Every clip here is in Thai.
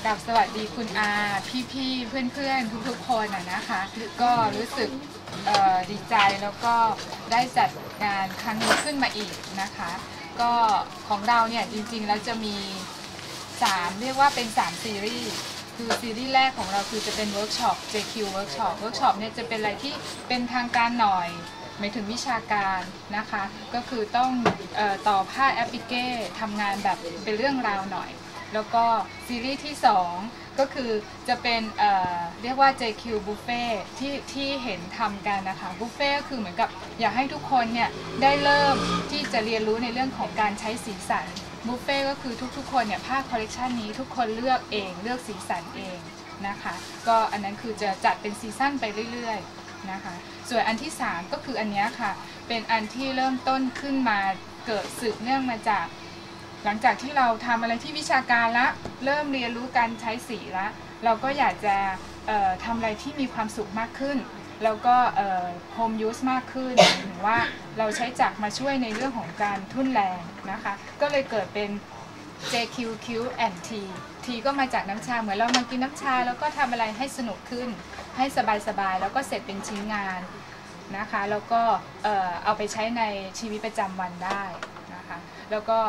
กับสวัสดีคุณอาพี่ๆเพื่อนๆทุกๆคนนะคะก็รู้สึกดีใจแล้วก็ได้จัดงานครั้งนี้ขึ้นมาอีกนะคะก็ของเราเนี่ยจริงๆแล้วจะมีเรียกว่าเป็น3ซีรีส์คือซีรีส์แรกของเราคือจะเป็นเวิร์กช็อป JQ Workshop เนี่ยจะเป็นอะไรที่เป็นทางการหน่อยหมายถึงวิชาการนะคะก็คือต้องต่อผ้าแอปลิเก้ทำงานแบบเป็นเรื่องราวหน่อยแล้วก็ซีรีส์ที่2ก็คือจะเป็นเรียกว่า JQ Buffet ที่เห็นทำกันนะคะ Buffet ก็คือเหมือนกับอยากให้ทุกคนเนี่ยได้เริ่มที่จะเรียนรู้ในเรื่องของการใช้สีสันบุฟเฟ่ก็คือทุกๆคนเนี่ยผ้าคอลเลกชันนี้ทุกคนเลือกเองเลือกสีสันเองนะคะก็อันนั้นคือจะจัดเป็นซีซั่นไปเรื่อยๆนะคะส่วนอันที่3ก็คืออันนี้ค่ะเป็นอันที่เริ่มต้นขึ้นมาเกิดสืบเนื่องมาจากหลังจากที่เราทำอะไรที่วิชาการละเริ่มเรียนรู้การใช้สีละเราก็อยากจะทำอะไรที่มีความสุขมากขึ้นแล้วก็โฮมยูสมากขึ้นหรือว่าเราใช้จักรมาช่วยในเรื่องของการทุ่นแรงนะคะก็เลยเกิดเป็น JQQ and T T ก็มาจากน้ำชาเหมือนเรามากินน้ำชาแล้วก็ทำอะไรให้สนุกขึ้นให้สบายๆแล้วก็เสร็จเป็นชิ้นงานนะคะแล้วก็เอาไปใช้ในชีวิตประจำวันได้นะคะแล้วก็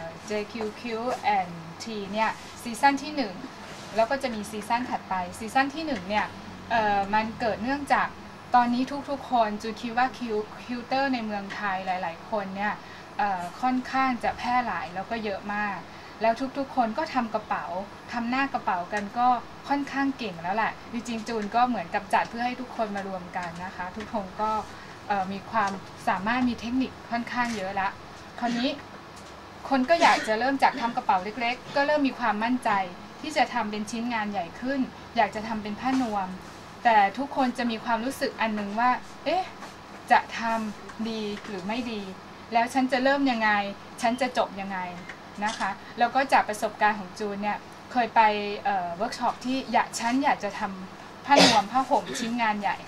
JQQ and T เนี่ยซีซั่นที่1แล้วก็จะมีซีซั่นถัดไปซีซั่นที่1เนี่ยมันเกิดเนื่องจากตอนนี้ทุกๆคนจูคิดว่าคิวเตอร์ในเมืองไทยหลายๆคนเนี่ยค่อนข้างจะแพร่หลายแล้วก็เยอะมากแล้วทุกๆคนก็ทำกระเป๋าทำหน้ากระเป๋ากันก็ค่อนข้างเก่งแล้วแหละจริงๆจูนก็เหมือนกับจัดเพื่อให้ทุกคนมารวมกันนะคะทุกคนก็มีความสามารถมีเทคนิคค่อนข้างเยอะละคราวนี้คนก็อยากจะเริ่มจากทำกระเป๋าเล็กๆก็เริ่มมีความมั่นใจที่จะทำเป็นชิ้นงานใหญ่ขึ้นอยากจะทำเป็นผ้านวมแต่ทุกคนจะมีความรู้สึกอันนึงว่าเอ๊ะจะทำดีหรือไม่ดีแล้วฉันจะเริ่มยังไงฉันจะจบยังไงนะคะแล้วก็จากประสบการณ์ของจูนเนี่ยเคยไปเวิร์กช็อปที่ฉันอยากจะทำผ้านวมผ้าห่มชิ้นงานใหญ่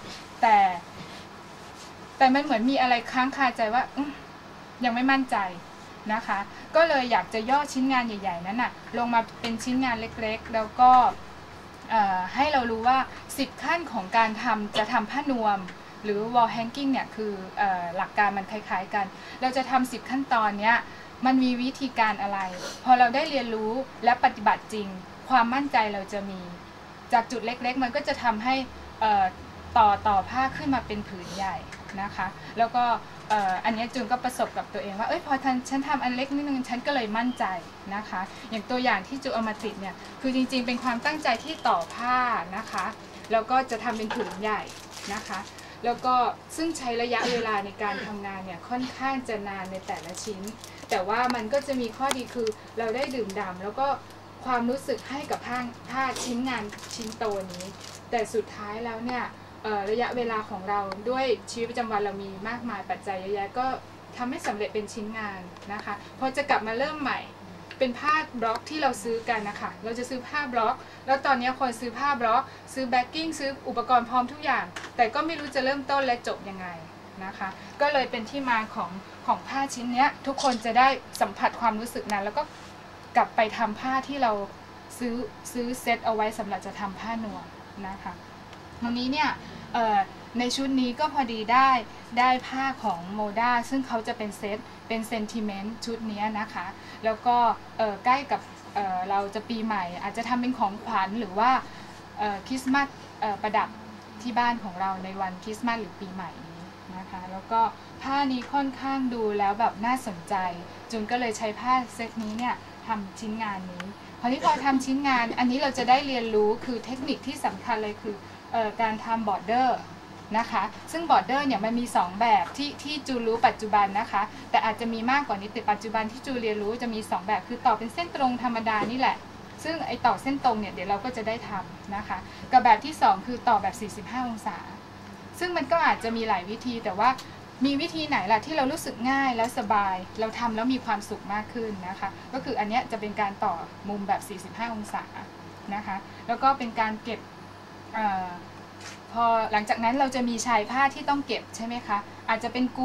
แต่มันเหมือนมีอะไรค้างคาใจว่ายังไม่มั่นใจนะคะก็เลยอยากจะย่อชิ้นงานใหญ่ๆนั้นน่ะลงมาเป็นชิ้นงานเล็กๆแล้วก็ให้เรารู้ว่า10ขั้นของการจะทำผ้านวมหรือ wall hanging เนี่ยคือหลักการมันคล้ายๆกันเราจะทำ10ขั้นตอนเนี้ยมันมีวิธีการอะไรพอเราได้เรียนรู้และปฏิบัติจริงความมั่นใจเราจะมีจากจุดเล็กๆมันก็จะทำให้ต่อผ้าขึ้นมาเป็นผืนใหญ่นะคะแล้วก็อันนี้จูนก็ประสบกับตัวเองว่าพอฉันทำอันเล็กนิดนึงฉันก็เลยมั่นใจนะคะอย่างตัวอย่างที่จูนเอามาติดเนี่ยคือจริงๆเป็นความตั้งใจที่ต่อผ้านะคะแล้วก็จะทำเป็นผืนใหญ่นะคะแล้วก็ซึ่งใช้ระยะเวลาในการทำงานเนี่ยค่อนข้างจะนานในแต่ละชิ้นแต่ว่ามันก็จะมีข้อดีคือเราได้ดื่มด่ำแล้วก็ความรู้สึกให้กับผ้าชิ้นงานชิ้นโตนี้แต่สุดท้ายแล้วเนี่ยระยะเวลาของเราด้วยชีวิตประจำวันเรามีมากมายปัจจัยเยอะแยะก็ทำให้สำเร็จเป็นชิ้นงานนะคะพอจะกลับมาเริ่มใหม่เป็นผ้าบล็อกที่เราซื้อกันนะคะเราจะซื้อผ้าบล็อกแล้วตอนนี้คนซื้อผ้าบล็อกซื้อแบ็คกิ้งซื้ออุปกรณ์พร้อมทุกอย่างแต่ก็ไม่รู้จะเริ่มต้นและจบยังไงนะคะก็เลยเป็นที่มาของผ้าชิ้นนี้ทุกคนจะได้สัมผัสความรู้สึกนั้นแล้วก็กลับไปทำผ้าที่เราซื้อเซตเอาไว้สำหรับจะทำผ้านวมนะคะตรงนี้เนี่ยในชุดนี้ก็พอดีได้ผ้าของโมด้าซึ่งเขาจะเป็นเซตเป็นเซนติเมนต์ชุดนี้นะคะแล้วก็ใกล้กับเราจะปีใหม่อาจจะทำเป็นของขวัญหรือว่าคริสต์มาสประดับที่บ้านของเราในวันคริสต์มาสหรือปีใหม่นี้นะคะแล้วก็ผ้านี้ค่อนข้างดูแล้วแบบน่าสนใจจุนก็เลยใช้ผ้าเซตนี้เนี่ยทำชิ้นงานนี้พอทำชิ้นงานอันนี้เราจะได้เรียนรู้คือเทคนิคที่สำคัญเลยคือการทำบอร์เดอร์นะคะซึ่งบอร์เดอร์เนี่ยมันมี2แบบที่จูรู้ปัจจุบันนะคะแต่อาจจะมีมากกว่านี้แต่ปัจจุบันที่จูเรียนรู้จะมี2แบบคือต่อเป็นเส้นตรงธรรมดานี่แหละซึ่งไอต่อเส้นตรงเนี่ยเดี๋ยวเราก็จะได้ทำนะคะกับแบบที่2คือต่อแบบ45องศาซึ่งมันก็อาจจะมีหลายวิธีแต่ว่ามีวิธีไหนล่ะที่เรารู้สึกง่ายแล้วสบายเราทำแล้วมีความสุขมากขึ้นนะคะก็คืออันนี้จะเป็นการต่อมุมแบบ45องศานะคะแล้วก็เป็นการเก็บพอหลังจากนั้นเราจะมีชายผ้าที่ต้องเก็บใช่ไหมคะอาจจะเป็นกุ้น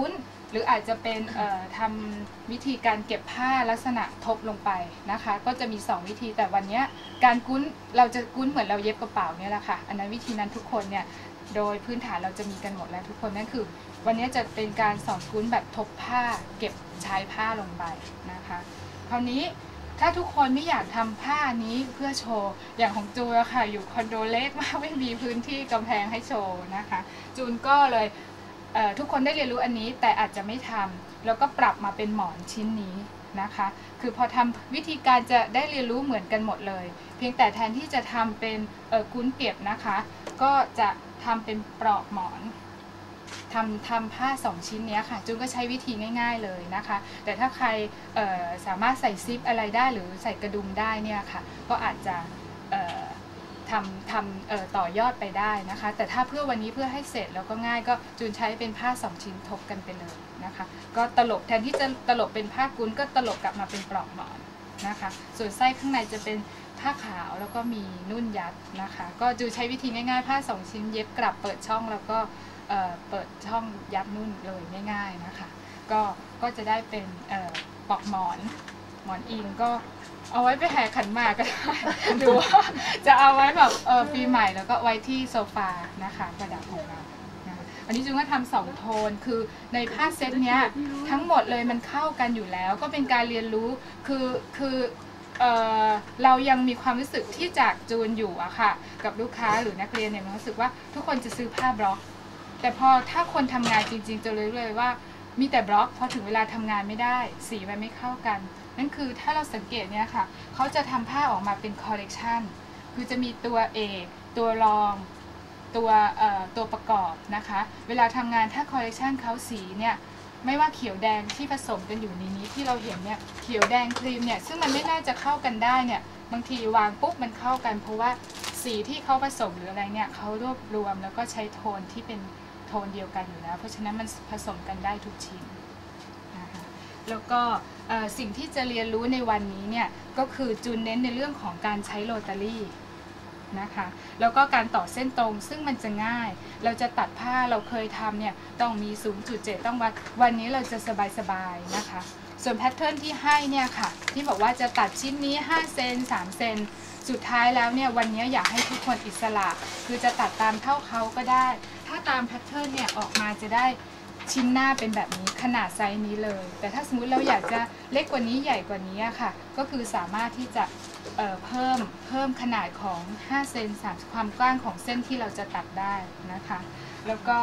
หรืออาจจะเป็นทำวิธีการเก็บผ้าลักษณะทบลงไปนะคะก็จะมี 2 วิธีแต่วันนี้การกุ้นเราจะกุ้นเหมือนเราเย็บกระเป๋าเนี่ยแหละค่ะอันนั้นวิธีนั้นทุกคนเนี่ยโดยพื้นฐานเราจะมีกันหมดแล้วทุกคนนั่นคือวันนี้จะเป็นการสอนกุ้นแบบทบผ้าเก็บใช้ผ้าลงไปนะคะคราวนี้ถ้าทุกคนไม่อยากทำผ้านี้เพื่อโชว์อย่างของจูนค่ะอยู่คอนโดเล็กมากไม่มีพื้นที่กำแพงให้โชว์นะคะจูนก็เลยทุกคนได้เรียนรู้อันนี้แต่อาจจะไม่ทำแล้วก็ปรับมาเป็นหมอนชิ้นนี้นะคะคือพอทำวิธีการจะได้เรียนรู้เหมือนกันหมดเลยเพียงแต่แทนที่จะทำเป็นกุ้นเก็บนะคะก็จะทำเป็นปลอกหมอนทำผ้า2ชิ้นนี้ค่ะจูนก็ใช้วิธีง่ายๆเลยนะคะแต่ถ้าใครสามารถใส่ซิปอะไรได้หรือใส่กระดุมได้เนี่ยค่ะก็อาจจะทำต่อยอดไปได้นะคะแต่ถ้าเพื่อวันนี้เพื่อให้เสร็จแล้วก็ง่ายก็จูนใช้เป็นผ้า2ชิ้นทบกันไปเลยนะคะก็ตลบแทนที่จะตลบเป็นผ้ากุ้นก็ตลบกลับมาเป็นปลอกหมอนนะคะส่วนไส้ข้างในจะเป็นผ้าขาวแล้วก็มีนุ่นยัดนะคะก็จูนใช้วิธีง่ายๆผ้า2ชิ้นเย็บกลับเปิดช่องแล้วก็เปิดช่องยัดนุ่นเลยง่ายๆนะคะก็จะได้เป็นปลอกหมอนอิงก็เอาไว้ไปแห่ขันหมากก็ได้หรือว่าจะเอาไว้แบบปีใหม่แล้วก็ไว้ที่โซฟานะคะประดับของเราอันนี้จุงก็ทำ2โทนคือในผ้าเซตเนี้ยทั้งหมดเลยมันเข้ากันอยู่แล้วก็เป็นการเรียนรู้คือเรายังมีความรู้สึกที่จากจูนอยู่อะค่ะกับลูกค้าหรือนักเรียนเนี่ยมันรู้สึกว่าทุกคนจะซื้อผ้าบล็อกแต่พอถ้าคนทำงานจริงๆจะรู้เลยว่ามีแต่บล็อกพอถึงเวลาทำงานไม่ได้สีมันไม่เข้ากันนั่นคือถ้าเราสังเกตเนี่ยค่ะเขาจะทำผ้าออกมาเป็นคอลเลกชันคือจะมีตัวเอกตัวรองตัวประกอบนะคะเวลาทำงานถ้าคอลเลกชันเขาสีเนี่ยไม่ว่าเขียวแดงที่ผสมกันอยู่ในนี้ที่เราเห็นเนี่ยเขียวแดงครีมเนี่ยซึ่งมันไม่น่าจะเข้ากันได้เนี่ยบางทีวางปุ๊บมันเข้ากันเพราะว่าสีที่เขาผสมหรืออะไรเนี่ยเขารวบรวมแล้วก็ใช้โทนที่เป็นโทนเดียวกันอยู่แล้วเพราะฉะนั้นมันผสมกันได้ทุกชิ้นนะคะแล้วก็สิ่งที่จะเรียนรู้ในวันนี้เนี่ยก็คือจูนเน้นในเรื่องของการใช้โรตารี่นะคะแล้วก็การต่อเส้นตรงซึ่งมันจะง่ายเราจะตัดผ้าเราเคยทำเนี่ยต้องมี 0.7 ต้องวัดวันนี้เราจะสบายๆนะคะส่วนแพทเทิร์นที่ให้เนี่ยค่ะที่บอกว่าจะตัดชิ้นนี้5เซน3เซนสุดท้ายแล้วเนี่ยวันนี้อยากให้ทุกคนอิสระคือจะตัดตามเท่าเขาก็ได้ถ้าตามแพทเทิร์นเนี่ยออกมาจะได้ชิ้นหน้าเป็นแบบนี้ขนาดไซส์นี้เลยแต่ถ้าสมมุติเราอยากจะเล็กกว่านี้ใหญ่กว่านี้ค่ะก็คือสามารถที่จะเพิ่มขนาดของ5เซน3ความกว้างของเส้นที่เราจะตัดได้นะคะแล้วก็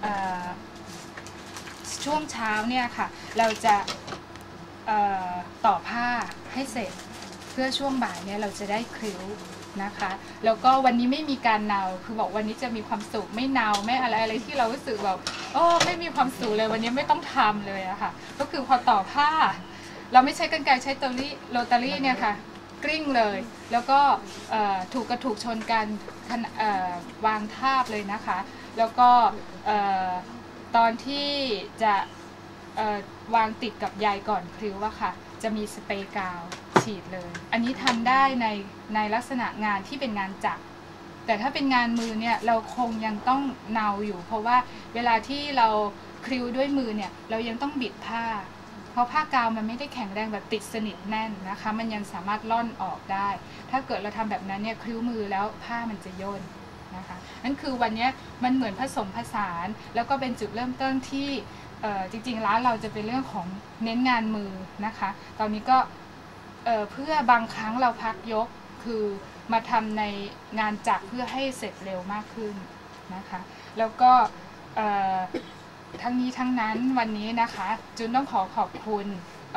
ช่วงเช้าเนี่ยค่ะเราจะต่อผ้าให้เสร็จเพื่อช่วงบ่ายเนี่ยเราจะได้คริ้วนะคะแล้วก็วันนี้ไม่มีการเนาคือบอกวันนี้จะมีความสุขไม่เนาไม่อะไรที่เรารู้สึกแบบโอ้ไม่มีความสุขเลยวันนี้ไม่ต้องทำเลยอะค่ะก็คือพอต่อผ้าเราไม่ใช้กรรไกรใช้โรตารี่เนี่ยค่ะกลิ้งเลยแล้วก็ถูกกระถูกชนกันวางทาบเลยนะคะแล้วก็ตอนที่จะวางติดกับใยก่อนคริ้วอะค่ะจะมีสเปรย์กาวฉีดเลยอันนี้ทำได้ในลักษณะงานที่เป็นงานจักรแต่ถ้าเป็นงานมือเนี่ยเราคงยังต้องเนาอยู่เพราะว่าเวลาที่เราคริ้วด้วยมือเนี่ยเรายังต้องบิดผ้าเพราะผ้ากาวมันไม่ได้แข็งแรงแบบติดสนิทแน่นนะคะมันยังสามารถล่อนออกได้ถ้าเกิดเราทำแบบนั้นเนี่ยคริ้วมือแล้วผ้ามันจะย่นนะคะนั่นคือวันนี้มันเหมือนผสมผสานแล้วก็เป็นจุดเริ่มต้นที่จริงๆร้านเราจะเป็นเรื่องของเน้นงานมือนะคะตอนนี้ก็เพื่อบางครั้งเราพักยกคือมาทำในงานจักรเพื่อให้เสร็จเร็วมากขึ้นนะคะแล้วก็ทั้งนี้ทั้งนั้นวันนี้นะคะจุนต้องขอบคุณ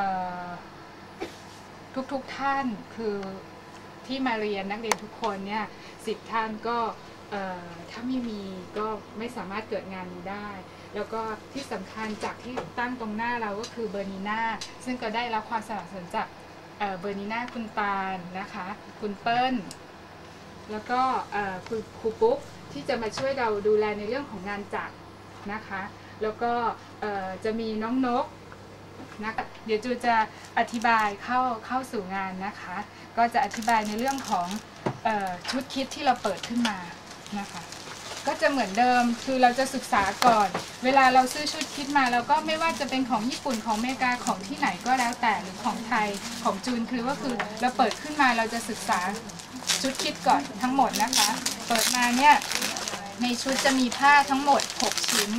ทุกท่านคือที่มาเรียนนักเรียนทุกคนเนี่ย10 ท่านก็ถ้าไม่มีก็ไม่สามารถเกิดงานนี้ได้แล้วก็ที่สำคัญจากที่ตั้งตรงหน้าเราก็คือเบอร์นีน่าซึ่งก็ได้รับความสนับสนุนจากเบอร์นีน่าคุณตาลนะคะคุณเปิ้ลแล้วก็คุณครูปุ๊กที่จะมาช่วยเราดูแลในเรื่องของงานจัดนะคะแล้วก็จะมีน้องนกนะคะเดี๋ยวจูจะอธิบายเข้าสู่งานนะคะก็จะอธิบายในเรื่องของชุดคิดที่เราเปิดขึ้นมานะคะก็จะเหมือนเดิมคือเราจะศึกษาก่อนเวลาเราซื้อชุดคิดมาแล้วก็ไม่ว่าจะเป็นของญี่ปุ่นของอเมริกาของที่ไหนก็แล้วแต่หรือของไทยของจูนคือเราเปิดขึ้นมาเราจะศึกษาชุดคิดก่อนทั้งหมดนะคะเปิดมาเนี่ยในชุดจะมีผ้าทั้งหมด6ชิ้น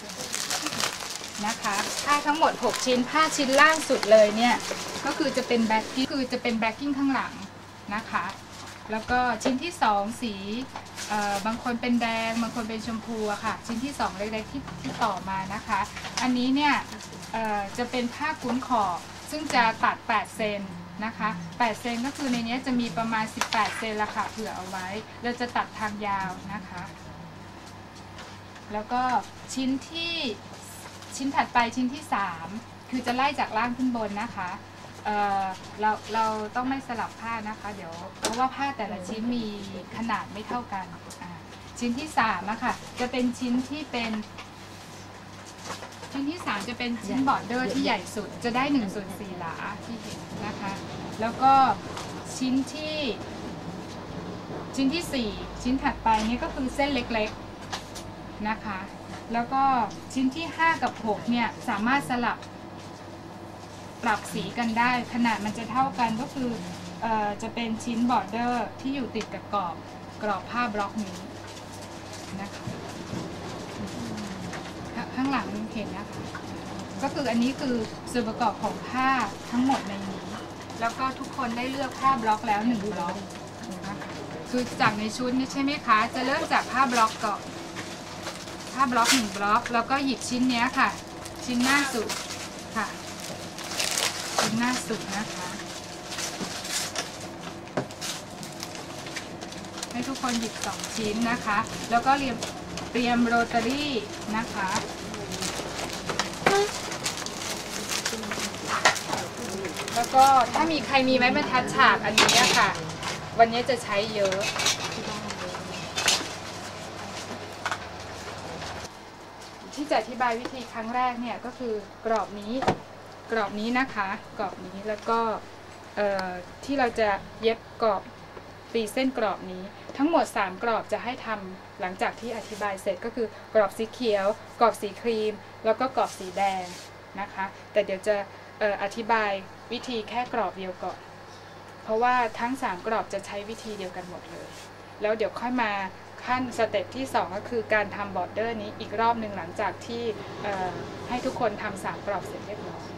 นะคะผ้าทั้งหมด6ชิ้นผ้าชิ้นล่างสุดเลยเนี่ยก็คือจะเป็นแบ็คกิ้งข้างหลังนะคะแล้วก็ชิ้นที่2สีบางคนเป็นแดงบางคนเป็นชมพูอะค่ะชิ้นที่2เล็กๆที่ต่อมานะคะอันนี้เนี่ยจะเป็นผ้ากุ้นขอบซึ่งจะตัด8เซนนะคะ8เซนก็คือในนี้จะมีประมาณ18เซนละค่ะเผื่อเอาไว้เราจะตัดทางยาวนะคะแล้วก็ชิ้นถัดไปชิ้นที่3คือจะไล่จากล่างขึ้นบนนะคะเราต้องไม่สลับผ้านะคะเดี๋ยวเพราะว่าผ้าแต่ละชิ้นมีขนาดไม่เท่ากันชิ้นที่3อะค่ะจะเป็นชิ้นที่3จะเป็นชิ้นบอร์เดอร์ที่ใหญ่สุดจะได้1/4หลาที่เห็นนะคะแล้วก็ชิ้นที่4ชิ้นถัดไปนี่ก็คือเส้นเล็กๆนะคะแล้วก็ชิ้นที่5กับ6เนี่ยสามารถสลับปรับสีกันได้ขนาดมันจะเท่ากันก็คือจะเป็นชิ้นบอร์เดอร์ที่อยู่ติดกับกรอบผ้าบล็อกนี้นะคะข้างหลังเห็นนะคะก็คืออันนี้คือส่วนประกอบของผ้าทั้งหมดในนี้แล้วก็ทุกคนได้เลือกผ้าบล็อกแล้ว1บล็อกนะคะคือจากในชุดนี้ใช่ไหมคะจะเริ่มจากผ้าบล็อกก่อนผ้าบล็อก1บล็อกแล้วก็หยิบชิ้นนี้ค่ะชิ้นหน้าสุดค่ะชิ้นหน้าสุดนะคะให้ทุกคนหยิบ2ชิ้นนะคะแล้วก็เตรียมโรตารี่นะคะแล้วก็ถ้ามีใครมีไม้บรรทัดฉากอันนี้ค่ะวันนี้จะใช้เยอะที่จะอธิบายวิธีครั้งแรกเนี่ยก็คือกรอบนี้นะคะกรอบนี้แล้วก็ที่เราจะเย็บกรอบตีเส้นกรอบนี้ทั้งหมด3กรอบจะให้ทำหลังจากที่อธิบายเสร็จก็คือกรอบสีเขียวกรอบสีครีมแล้วก็กรอบสีแดงนะคะแต่เดี๋ยวจะอธิบายวิธีแค่กรอบเดียวก่อนเพราะว่าทั้ง3กรอบจะใช้วิธีเดียวกันหมดเลยแล้วเดี๋ยวค่อยมาขั้นสเต็ปที่2ก็คือการทำบอร์เดอร์นี้อีกรอบหนึ่งหลังจากที่ให้ทุกคนทำ3กรอบเสร็จเรียบร้อย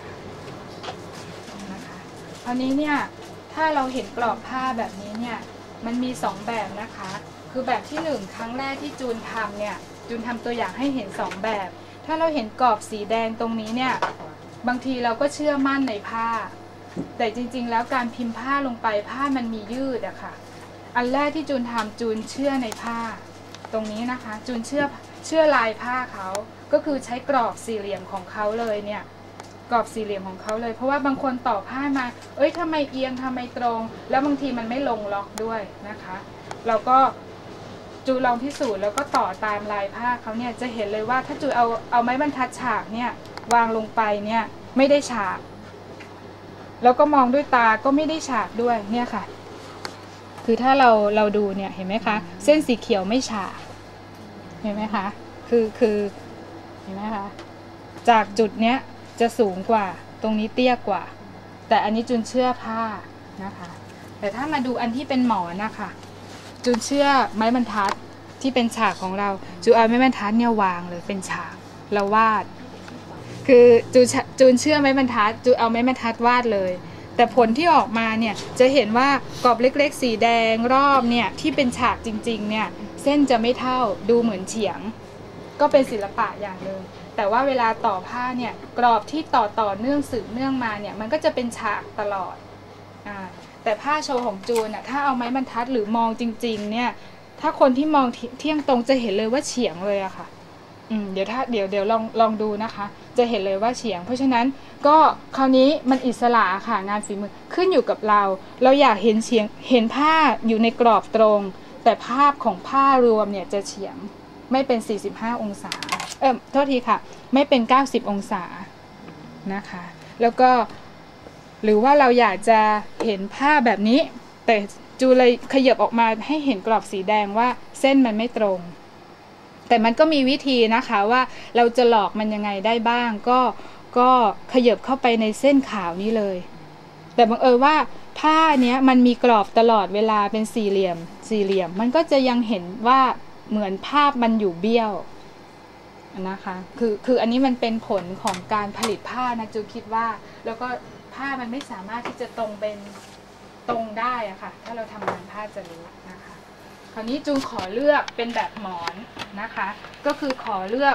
นะคะคราวนี้เนี่ยถ้าเราเห็นกรอบผ้าแบบนี้เนี่ยมันมี2แบบนะคะคือแบบที่1ครั้งแรกที่จูนทำเนี่ยจูนทำตัวอย่างให้เห็น2แบบถ้าเราเห็นกรอบสีแดงตรงนี้เนี่ยบางทีเราก็เชื่อมั่นในผ้าแต่จริงๆแล้วการพิมพ์ผ้าลงไปผ้ามันมียืดอะค่ะอันแรกที่จูนทำจูนเชื่อในผ้าตรงนี้นะคะจูนเชื่อลายผ้าเขาก็คือใช้กรอบสี่เหลี่ยมของเขาเลยเนี่ยกรอบสี่เหลี่ยมของเขาเลยเพราะว่าบางคนต่อผ้ามาทำไมเอียงทำไมตรงแล้วบางทีมันไม่ลงล็อกด้วยนะคะเราก็จูลองพิสูจน์แล้วก็ต่อตามลายผ้าเขาเนี่ยจะเห็นเลยว่าถ้าจูเอาไม้บรรทัดฉากเนี่ยวางลงไปเนี่ยไม่ได้ฉากแล้วก็มองด้วยตาก็ไม่ได้ฉากด้วยเนี่ยค่ะคือถ้าเราดูเนี่ยเห็นไหมคะเส้นสีเขียวไม่ฉากเห็นไหมคะคือเห็นไหมคะจากจุดเนี้ยจะสูงกว่าตรงนี้เตี้ยกว่าแต่อันนี้จูนเชื่อผ้านะคะแต่ถ้ามาดูอันที่เป็นหมอนนะคะจูนเชื่อไม้บรรทัดที่เป็นฉากของเราจูเอาไม้บรรทัดเนี่ยวางเลยเป็นฉากเราวาดคือจูนเชื่อไม้บรรทัดจูเอาไม้บรรทัดวาดเลยแต่ผลที่ออกมาเนี่ยจะเห็นว่ากรอบเล็กๆสีแดงรอบเนี่ยที่เป็นฉากจริงๆเนี่ยเส้นจะไม่เท่าดูเหมือนเฉียงก็เป็นศิลปะอย่างหนึ่งแต่ว่าเวลาต่อผ้าเนี่ยกรอบที่ต่อเนื่องสืบเนื่องมาเนี่ยมันก็จะเป็นฉากตลอดแต่ผ้าโชว์ของจูนถ้าเอาไม้บรรทัดหรือมองจริงๆเนี่ยถ้าคนที่มองเที่ยงตรงจะเห็นเลยว่าเฉียงเลยอะค่ะเดี๋ยวลองดูนะคะจะเห็นเลยว่าเฉียงเพราะฉะนั้นก็คราวนี้มันอิสระค่ะงานฝีมือขึ้นอยู่กับเราอยากเห็นเห็นผ้าอยู่ในกรอบตรงแต่ภาพของผ้ารวมเนี่ยจะเฉียงไม่เป็น45องศาโทษทีค่ะไม่เป็น90องศานะคะแล้วก็หรือว่าเราอยากจะเห็นผ้าแบบนี้แต่จูเลยขยับออกมาให้เห็นกรอบสีแดงว่าเส้นมันไม่ตรงแต่มันก็มีวิธีนะคะว่าเราจะหลอกมันยังไงได้บ้างก็ขยับเข้าไปในเส้นขาวนี้เลยแต่บังเอิญว่าผ้าเนี้ยมันมีกรอบตลอดเวลาเป็นสี่เหลี่ยมมันก็จะยังเห็นว่าเหมือนภาพมันอยู่เบี้ยวนะคะคืออันนี้มันเป็นผลของการผลิตผ้านะจูคิดว่าแล้วก็ผ้ามันไม่สามารถที่จะตรงได้อะค่ะถ้าเราทำงานผ้าจะรู้นะคะคราวนี้จูขอเลือกเป็นแบบหมอนนะคะก็คือขอเลือก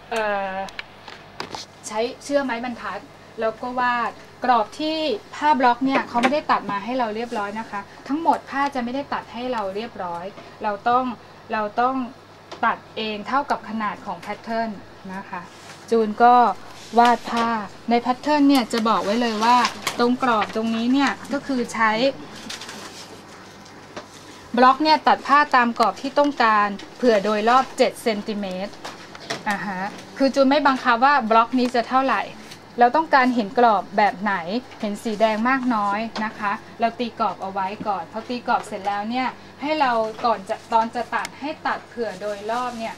ใช้เชือกไม้บรรทัดแล้วก็วาดกรอบที่ผ้าบล็อกเนี่ยเขาไม่ได้ตัดมาให้เราเรียบร้อยนะคะทั้งหมดผ้าจะไม่ได้ตัดให้เราเรียบร้อยเราต้องตัดเองเท่ากับขนาดของแพทเทิร์นนะคะจูนก็วาดผ้าในแพทเทิร์นเนี่ยจะบอกไว้เลยว่าตรงกรอบตรงนี้เนี่ยก็คือใช้บล็อกเนี่ยตัดผ้าตามกรอบที่ต้องการเผื่อโดยรอบ7เซนติเมตรคือจูนไม่บังคับว่าบล็อกนี้จะเท่าไหร่เราต้องการเห็นกรอบแบบไหนเห็นสีแดงมากน้อยนะคะเราตีกรอบเอาไว้ก่อนพอตีกรอบเสร็จแล้วเนี่ยให้เราตอนจะตัดให้ตัดเผื่อโดยรอบเนี่ย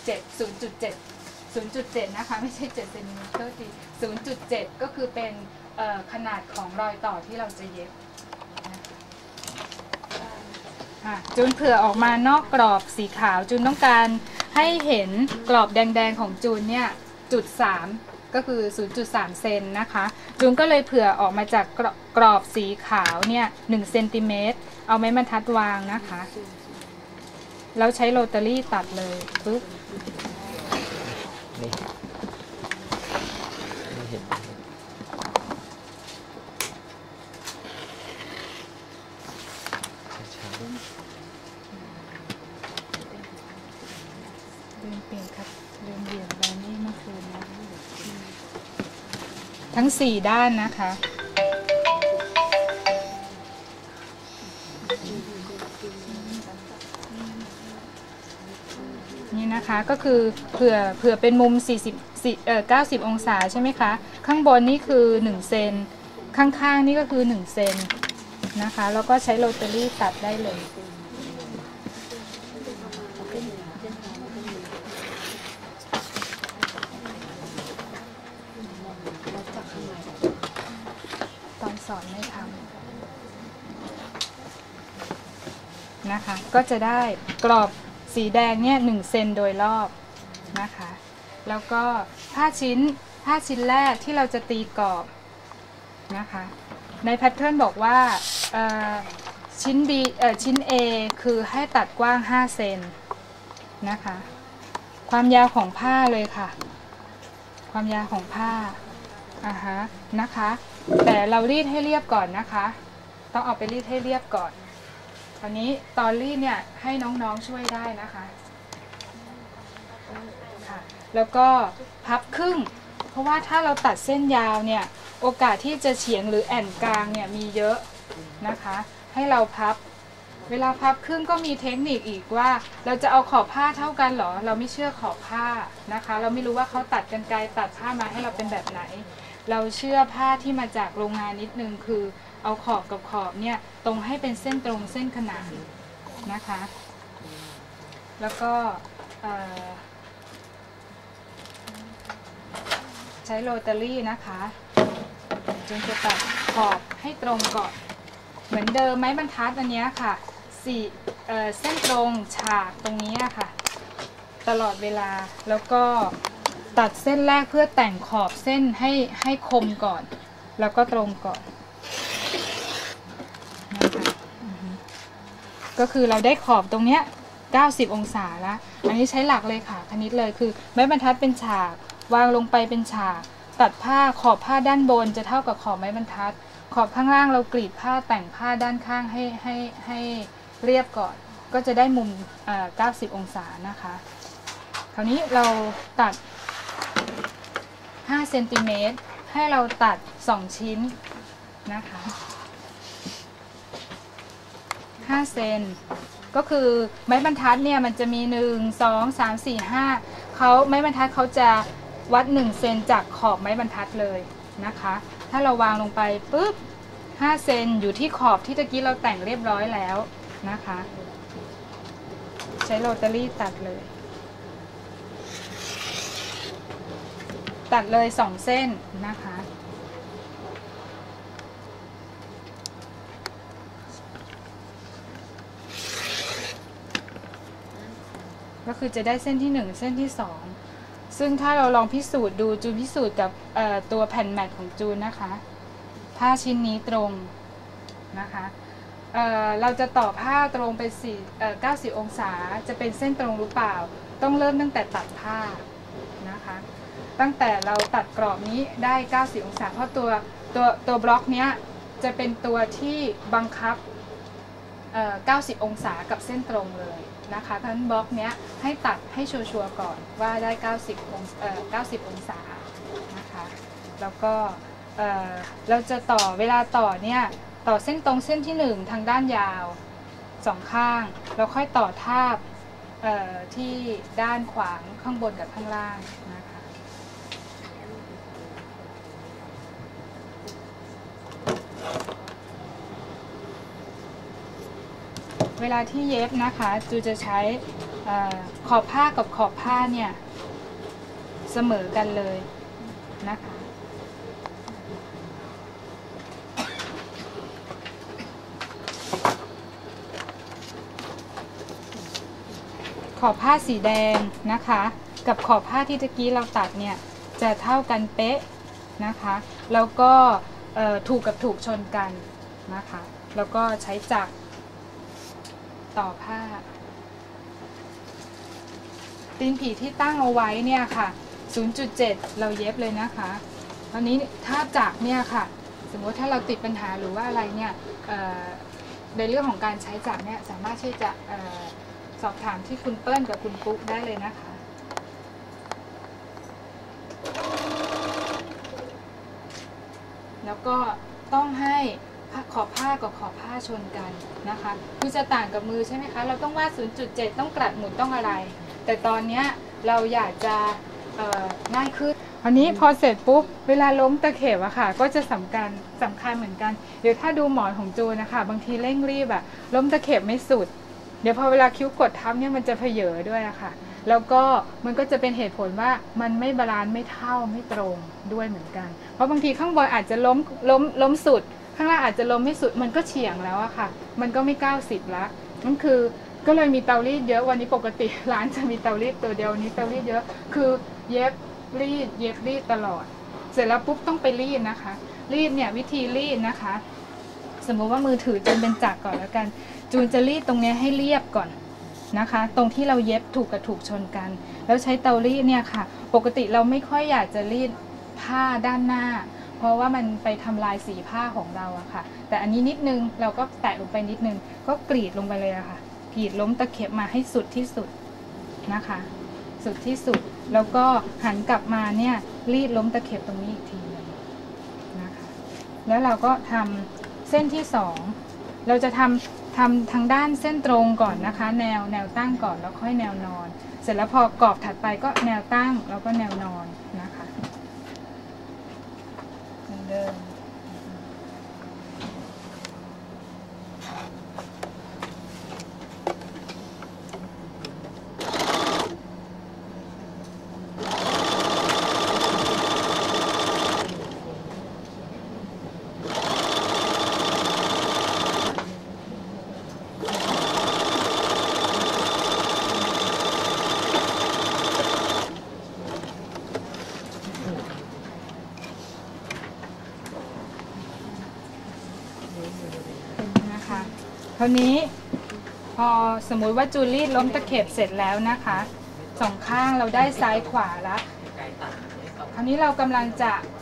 0.7 นะคะไม่ใช่7เซนติเมตรตี 0.7 ก็คือเป็นขนาดของรอยต่อที่เราจะเย็บจูนเผื่อออกมานอกกรอบสีขาวจูนต้องการให้เห็นกรอบแดงๆของจูนเนี่ย0.3 ก็คือ 0.3 เซนนะคะจูนก็เลยเผื่อออกมาจากกรอบสีขาวเนี่ย1เซนติเมตรเอาไม้บรรทัดวางนะคะแล้วใช้โรตารี่ตัดเลยปึ๊บทั้ง4ด้านนะคะนี่นะคะก็คือเผื่อเป็นมุม90 องศาใช่ไหมคะข้างบนนี่คือ1เซนข้างๆนี่ก็คือ1เซนนะคะแล้วก็ใช้โรตารี่ตัดได้เลยสอนไม่ทำนะคะก็จะได้กรอบสีแดงเนี่ย1เซนโดยรอบนะคะแล้วก็ผ้าชิ้นแรกที่เราจะตีกรอบนะคะในแพทเทิร์นบอกว่าชิ้น B ชิ้น A คือให้ตัดกว้าง5เซนนะคะความยาวของผ้าเลยค่ะความยาวของผ้านะคะแต่เรารีดให้เรียบก่อนนะคะต้องเอาไปรีดให้เรียบก่อนคราวนี้ตอนรีดเนี่ยให้น้องๆช่วยได้นะคะค่ะแล้วก็พับครึ่งเพราะว่าถ้าเราตัดเส้นยาวเนี่ยโอกาสที่จะเฉียงหรือแอนกลางเนี่ยมีเยอะนะคะให้เราพับเวลาพับครึ่งก็มีเทคนิคอีกว่าเราจะเอาขอบผ้าเท่ากันหรอเราไม่เชื่อขอบผ้านะคะเราไม่รู้ว่าเขาตัดกรรไกรตัดผ้ามาให้เราเป็นแบบไหนเราเชื่อผ้าที่มาจากโรงงานนิดนึงคือเอาขอบกับขอบเนี่ยตรงให้เป็นเส้นตรงเส้นขนานนะคะแล้วก็ใช้โรตารี่นะคะจนจะตัดขอบให้ตรงก่อนเหมือนเดิมไม้บรรทัดอันนี้ค่ะเส้นตรงฉากตรงนี้ค่ะตลอดเวลาแล้วก็ตัดเส้นแรกเพื่อแต่งขอบเส้นให้คมก่อนแล้วก็ตรงก่อนนะคะก็คือเราได้ขอบตรงเนี้ย90 องศาแล้วอันนี้ใช้หลักเลยค่ะคณิตเลยคือไม้บรรทัดเป็นฉากวางลงไปเป็นฉากตัดผ้าขอบผ้าด้านบนจะเท่ากับขอบไม้บรรทัดขอบข้างล่างเรากรีดผ้าแต่งผ้าด้านข้างให้เรียบก่อนก็จะได้มุม90 องศานะคะคราวนี้เราตัด5เซนติเมตรให้เราตัด2ชิ้นนะคะ5เซนก็คือไม้บรรทัดเนี่ยมันจะมี1 2 3 4 5ไม้บรรทัดเขาจะวัด1เซนจากขอบไม้บรรทัดเลยนะคะถ้าเราวางลงไปปุ๊บ5เซนอยู่ที่ขอบที่ตะกี้เราแต่งเรียบร้อยแล้วนะคะใช้โรตารี่ตัดเลยตัดเลย2 เส้นนะคะก็คือจะได้เส้นที่1เส้นที่2ซึ่งถ้าเราลองพิสูจน์ดูจูนพิสูจน์กับตัวแผ่นแมทของจูนนะคะผ้าชิ้นนี้ตรงนะคะเราจะต่อผ้าตรงไป90 องศาจะเป็นเส้นตรงหรือเปล่าต้องเริ่มตั้งแต่ตัดผ้านะคะตั้งแต่เราตัดกรอบนี้ได้90 องศาเพราะตัวบล็อกเนี้ยจะเป็นตัวที่บังคับ90 องศากับเส้นตรงเลยนะคะทั้งบล็อกเนี้ยให้ตัดให้ชัวร์ๆก่อนว่าได้90 องศานะคะแล้วก็เราจะต่อเวลาต่อเนี่ยต่อเส้นตรงเส้นที่1ทางด้านยาว2 ข้างแล้วค่อยต่อทาบที่ด้านขวางข้างบนกับข้างล่างนะคะเวลาที่เย็บนะคะจูจะใช้ขอบผ้ากับขอบผ้าเนี่ยเสมอกันเลยนะคะขอบผ้าสีแดงนะคะกับขอบผ้าที่ตะกี้เราตัดเนี่ยจะเท่ากันเป๊ะนะคะแล้วก็ถูกกับถูกชนกันนะคะแล้วก็ใช้จักรต่อผ้าตีนผีที่ตั้งเอาไว้เนี่ยค่ะ 0.7 เราเย็บเลยนะคะตอนนี้ถ้าจักรเนี่ยค่ะสมมติถ้าเราติดปัญหาหรือว่าอะไรเนี่ยในเรื่องของการใช้จักรเนี่ยสามารถที่จะสอบถามที่คุณเปิ้ลกับคุณปุ๊กได้เลยนะคะแล้วก็ต้องให้ขอบผ้ากับขอบผ้าชนกันนะคะคือจะต่างกับมือใช่ไหมคะเราต้องวาด 0.7 ต้องกลัดหมุนต้องอะไรแต่ตอนนี้เราอยากจะง่ายขึ้นอันนี้พอเสร็จปุ๊บเวลาล้มตะเข็บอะค่ะก็จะสำคัญเหมือนกันเดี๋ยวถ้าดูหมอนของจูนนะคะบางทีเร่งรีบอะล้มตะเข็บไม่สุดเดี๋ยวพอเวลาคิ้วกดทับเนี่ยมันจะเผยด้วยอะค่ะแล้วก็มันก็จะเป็นเหตุผลว่ามันไม่บาลานซ์ไม่เท่าไม่ตรงด้วยเหมือนกันเพราะบางทีข้างบนอาจจะล้มสุดข้างล่างอาจจะล้มไม่สุดมันก็เฉียงแล้วอะค่ะมันก็ไม่90ละนั่นคือก็เลยมีเตารีดเยอะวันนี้ปกติร้านจะมีเตารีดตัวเดียวนี้เตารีดเยอะคือเย็บรีดตลอดเสร็จแล้วปุ๊บต้องไปรีดนะคะรีดเนี่ยวิธีรีดนะคะสมมติว่ามือถือจนเป็นจักรก่อนแล้วกันจูนจะรีดตรงนี้ให้เรียบก่อนนะคะตรงที่เราเย็บถูกกับถูกชนกันแล้วใช้เตารีดเนี่ยค่ะปกติเราไม่ค่อยอยากจะรีดผ้าด้านหน้าเพราะว่ามันไปทำลายสีผ้าของเราอะค่ะแต่อันนี้นิดนึงเราก็แตะลงไปนิดนึงก็กรีดลงไปเลยอะค่ะกรีดล้มตะเข็บมาให้สุดที่สุดนะคะสุดที่สุดแล้วก็หันกลับมาเนี่ยรีดล้มตะเข็บตรงนี้อีกทีนึงนะคะแล้วเราก็ทำเส้นที่2เราจะทำทางด้านเส้นตรงก่อนนะคะแนวตั้งก่อนแล้วค่อยแนวนอนเสร็จแล้วพอกรอบถัดไปก็แนวตั้งแล้วก็แนวนอนนะคะเดิมคราวนี้พอสมมุติว่าจูรีดล้มตะเข็บเสร็จแล้วนะคะ2 ข้างเราได้ซ้ายขวาแล้วคราวนี้เรากำลัง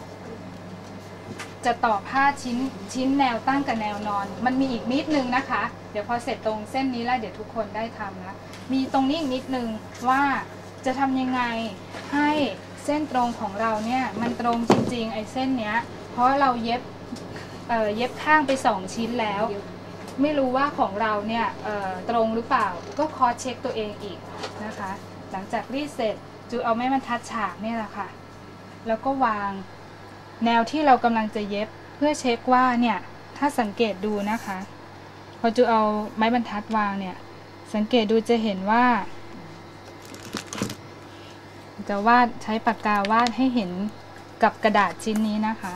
จะต่อผ้าชิ้นแนวตั้งกับแนวนอนมันมีอีกนิดนึงนะคะเดี๋ยวพอเสร็จตรงเส้นนี้แล้วเดี๋ยวทุกคนได้ทำนะมีตรงนี้อีกนิดนึงว่าจะทำยังไงให้เส้นตรงของเราเนี่ยมันตรงจริงๆไอ้เส้นเนี้ยเพราะเราเย็บข้างไป2 ชิ้นแล้วไม่รู้ว่าของเราเนี่ยตรงหรือเปล่าก็คอสเช็คตัวเองอีกนะคะหลังจากรีดเสร็จจูเอาไม้บรรทัดฉากเนี่ยแหละค่ะแล้วก็วางแนวที่เรากำลังจะเย็บเพื่อเช็คว่าเนี่ยถ้าสังเกตดูนะคะพอจูเอาไม้บรรทัดวางเนี่ยสังเกตดูจะเห็นว่าจะวาดใช้ปากกาวาดให้เห็นกับกระดาษชิ้นนี้นะคะ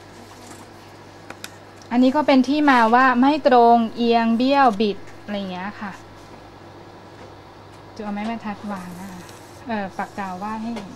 อันนี้ก็เป็นที่มาว่าไม่ตรงเอียงเบี้ยวบิดอะไรอย่างเงี้ยค่ะจะเอาไม้บรรทัดวางนะคะปากกาวาดให้เห็น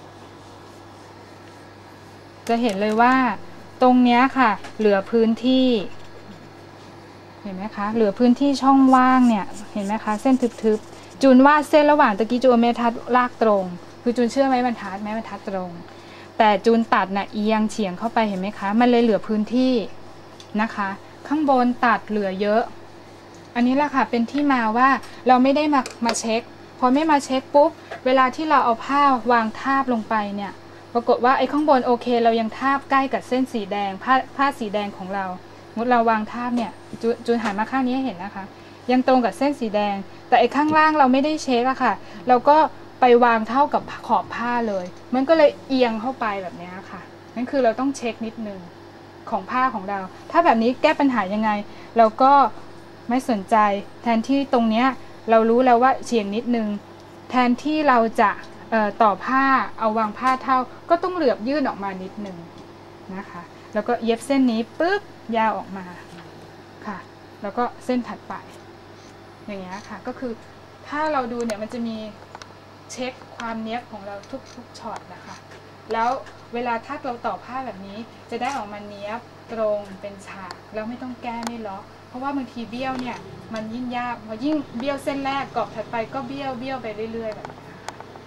จะเห็นเลยว่าตรงเนี้ยค่ะเหลือพื้นที่เห็นไหมคะเหลือพื้นที่ช่องว่างเนี่ยเห็นไหมคะเส้นทึบๆจูนวาดเส้นระหว่างตะกี้จูนเอาไม้บรรทัดลากตรงคือจูนเชื่อไม้บรรทัดตรงแต่จูนตัดน่ะเอียงเฉียงเข้าไปเห็นไหมคะมันเลยเหลือพื้นที่นะคะข้างบนตัดเหลือเยอะอันนี้แหละค่ะเป็นที่มาว่าเราไม่ได้มาเช็คพอไม่มาเช็คปุ๊บเวลาที่เราเอาผ้าวางทาบลงไปเนี่ยปรากฏว่าไอ้ข้างบนโอเคเรายังทาบใกล้กับเส้นสีแดงผ้าสีแดงของเราสมมติเราวางทาบเนี่ยจูนหันมาข้างนี้ให้เห็นนะคะยังตรงกับเส้นสีแดงแต่ไอ้ข้างล่างเราไม่ได้เช็คอะค่ะเราก็ไปวางเท่ากับขอบผ้าเลยมันก็เลยเอียงเข้าไปแบบนี้ค่ะนั่นคือเราต้องเช็คนิดนึงของผ้าของเราถ้าแบบนี้แก้ปัญหายังไงเราก็ไม่สนใจแทนที่ตรงเนี้ยเรารู้แล้วว่าเฉียงนิดนึงแทนที่เราจะต่อผ้าเอาวางผ้าเท่าก็ต้องเหลือบยื่นออกมานิดนึงนะคะแล้วก็เย็บเส้นนี้ปึ๊บยาวออกมาค่ะแล้วก็เส้นถัดไปอย่างเงี้ยค่ะก็คือถ้าเราดูเนี่ยมันจะมีเช็คความเนี้ยบของเราทุกช็อตนะคะแล้วเวลาถ้าเราต่อผ้าแบบนี้จะได้ออกมาเนี้ยบตรงเป็นฉากแล้วไม่ต้องแก้ไม่ล็อกเพราะว่าบางทีเบี้ยวเนี่ยมันยิ่งยากพอยิ่งเบี้ยวเส้นแรกกรอบถัดไปก็เบี้ยวไปเรื่อยๆแบบนี้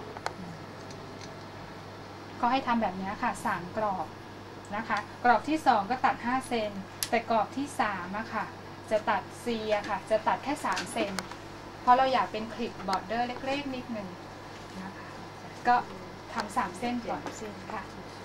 ก็ให้ทำแบบนี้ค่ะ3กรอบนะคะกรอบที่2ก็ตัด5เซนแต่กรอบที่3อะค่ะจะตัด C อะค่ะจะตัดแค่3เซนเพราะเราอยากเป็นคลิปบอร์เดอร์เล็กๆนิดนึงนะคะก็ทำ3เส้นก่อนค่ะ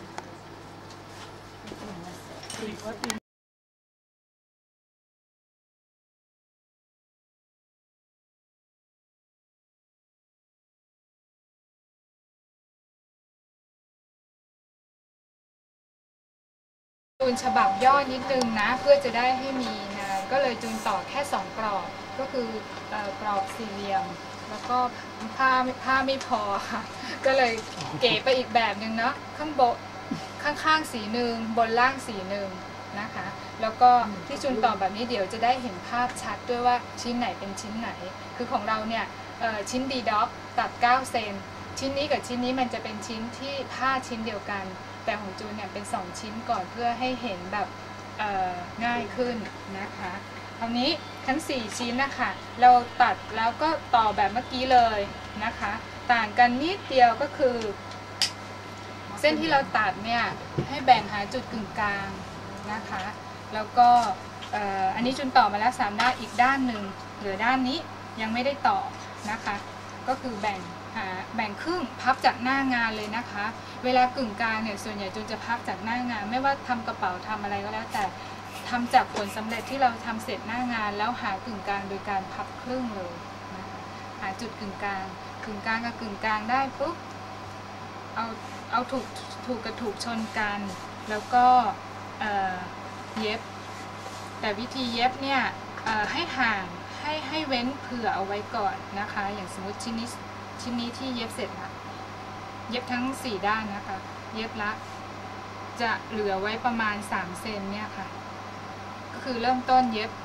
จูนฉบับย่อนิดนึงนะเพื่อจะได้ให้มีนะก็เลยจูนต่อแค่2กรอบก็คือกรอบสี่เหลี่ยมแล้วก็ผ้าไม่พอค่ะก็เลยเก๋ไปอีกแบบนึงเนาะข้างบนข้างสีหนึ่งบนล่างสีหนึ่งนะคะแล้วก็ที่จูนต่อแบบนี้เดี๋ยวจะได้เห็นภาพชัดด้วยว่าชิ้นไหนเป็นชิ้นไหนคือของเราเนี่ยชิ้นดีด็อกตัด9เซนชิ้นนี้กับชิ้นนี้มันจะเป็นชิ้นที่ผ้าชิ้นเดียวกันแต่ของจูนเนี่ยเป็น2ชิ้นก่อนเพื่อให้เห็นแบบง่ายขึ้นนะคะคราวนี้ทั้ง4ชิ้นนะคะเราตัดแล้วก็ต่อแบบเมื่อกี้เลยนะคะต่างกันนิดเดียวก็คือเส้นที่เราตัดเนี่ยให้แบ่งหาจุดกึ่งกลางนะคะแล้วก็อันนี้จูนต่อมาแล้ว3ด้านอีกด้านหนึ่งเหลือด้านนี้ยังไม่ได้ต่อนะคะก็คือแบ่งครึ่งพับจากหน้างานเลยนะคะเวลากึ่งกลางเนี่ยส่วนใหญ่จูนจะพับจากหน้างานไม่ว่าทำกระเป๋าทำอะไรก็แล้วแต่ทำจากผลสำเร็จที่เราทำเสร็จหน้างานแล้วหากึ่งกลางโดยการพับครึ่งเลยนะคะหาจุดกึ่งกลางกับกึ่งกลางได้ปุ๊บเอาถูกกับถูกชนกันแล้วก็เย็บแต่วิธีเย็บเนี่ยให้ห่างให้เว้นเผื่อเอาไว้ก่อนนะคะอย่างสมมติชิ้นนี้ที่เย็บเสร็จละเย็บทั้ง4ด้านนะคะเย็บละจะเหลือไว้ประมาณ3เซนเนี่ยค่ะก็คือเริ่มต้นเย็บ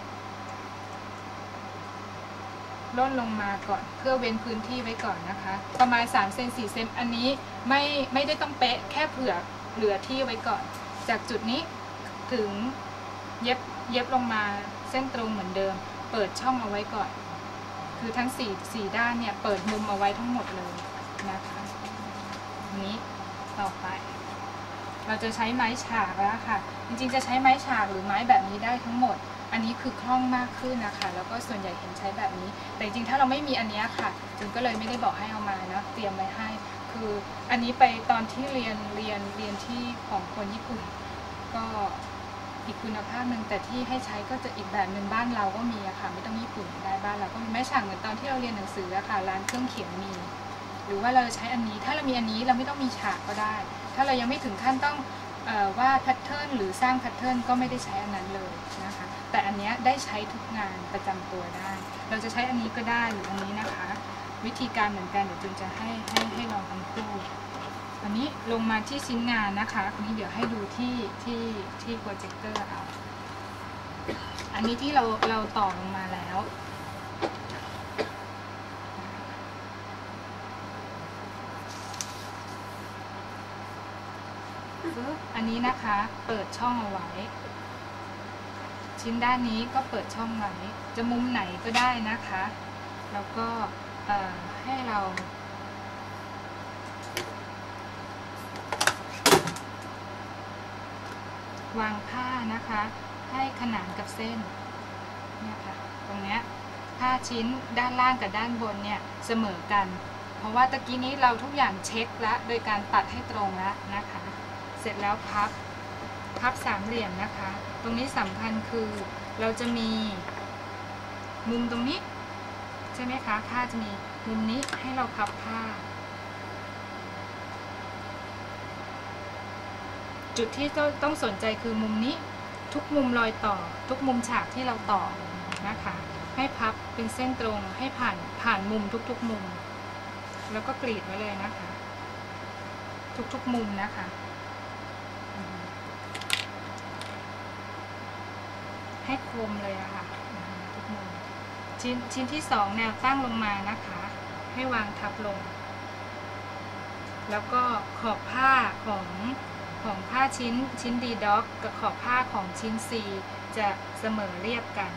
ล่นลงมาก่อนเพื่อเว้นพื้นที่ไว้ก่อนนะคะประมาณ3เซน4เซนอันนี้ไม่ได้ต้องเป๊ะแค่เผื่อเหลือที่ไว้ก่อนจากจุดนี้ถึงเย็บลงมาเส้นตรงเหมือนเดิมเปิดช่องเอาไว้ก่อนคือทั้ง4ด้านเนี่ยเปิดมุมเอาไว้ทั้งหมดเลยนะคะนี้ต่อไปเราจะใช้ไม้ฉากแล้วค่ะจริงๆจะใช้ไม้ฉากหรือไม้แบบนี้ได้ทั้งหมดอันนี้คือคล่องมากขึ้นนะคะแล้วก็ส่วนใหญ่เห็นใช้แบบนี้แต่จริงๆถ้าเราไม่มีอันนี้ค่ะจึงก็เลยไม่ได้บอกให้เอามานะเตรียมไว้ให้คืออันนี้ไปตอนที่เรียนที่ของคนญี่ปุ่นก็อีกคุณภาพหนึ่งแต่ที่ให้ใช้ก็จะอีกแบบหนึ่งบ้านเราก็มีอะค่ะไม่ต้องญี่ปุ่นได้บ้านเราก็มีไม้ฉากเหมือนตอนที่เราเรียนหนังสืออะค่ะร้านเครื่องเขียนมีหรือว่าเราใช้อันนี้ถ้าเรามีอันนี้เราไม่ต้องมีฉากก็ได้ถ้าเรายังไม่ถึงขั้นต้องวาดแพทเทิร์นหรือสร้างแพทเทิร์นก็ไม่ได้ใช้อันนั้นเลยนะคะแต่อันนี้ได้ใช้ทุกงานประจำตัวได้เราจะใช้อันนี้ก็ได้หรืออันนี้นะคะวิธีการเหมือนกันเดี๋ยวจุนจะให้ลองทั้งคู่อันนี้ลงมาที่ชิ้นงานนะคะอันนี้เดี๋ยวให้ดูที่โปรเจคเตอร์เอาอันนี้ที่เราต่อลงมาแล้วอันนี้นะคะเปิดช่องเอาไว้ชิ้นด้านนี้ก็เปิดช่องไว้จะมุมไหนก็ได้นะคะแล้วก็ให้เราวางผ้านะคะให้ขนานกับเส้นเนี่ยค่ะตรงเนี้ยผ้าชิ้นด้านล่างกับด้านบนเนี่ยเสมอกันเพราะว่าตะกี้นี้เราทุกอย่างเช็คแล้วโดยการตัดให้ตรงแล้วนะคะเสร็จแล้วพับสามเหลี่ยมนะคะตรงนี้สำคัญคือเราจะมีมุมตรงนี้ใช่ไหมคะผ้าจะมีมุมนี้ให้เราพับผ้าจุดที่ต้องสนใจคือมุมนี้ทุกมุมรอยต่อทุกมุมฉากที่เราต่อนะคะให้พับเป็นเส้นตรงให้ผ่านมุมทุกมุมแล้วก็กรีดไว้เลยนะคะทุกมุมนะคะให้คมเลยอะค่ะทุกมุมชิ้นที่2แนวตั้งลงมานะคะให้วางทับลงแล้วก็ขอบผ้าของผ้าชิ้นDด็อกกับขอบผ้าของชิ้น C จะเสมอเรียบกัน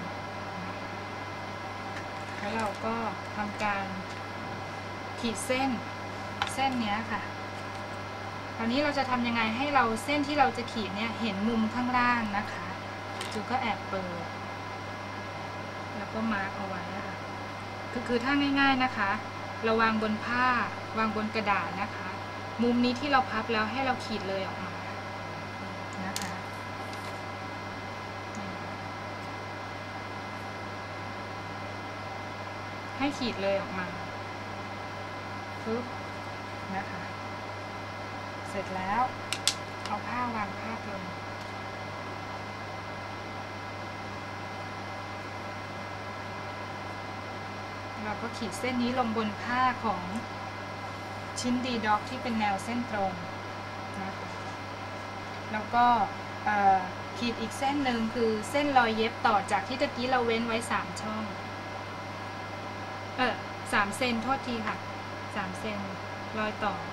แล้วเราก็ทำการขีดเส้นเนี้ยค่ะคราวนี้เราจะทำยังไงให้เราเส้นที่เราจะขีดเนี่ยเห็นมุมข้างล่างนะคะจูก็แอบเปิดแล้วก็มาร์กเอาไว้ค่ะคือถ้าง่ายๆนะคะเราวางบนผ้าวางบนกระดาษนะคะมุมนี้ที่เราพับแล้วให้เราขีดเลยออกมานะคะให้ขีดเลยออกมาปึ๊บนะคะเสร็จแล้วเอาผ้าวางผ้าลงเราก็ขีดเส้นนี้ลงบนผ้าของชิ้นDด็อกที่เป็นแนวเส้นตรงนะคะแล้วก็ขีดอีกเส้นหนึ่งคือเส้นรอยเย็บต่อจากที่ตะกี้เราเว้นไว้3ช่อง3 เซนโทษทีค่ะ3 เซนรอยต่อ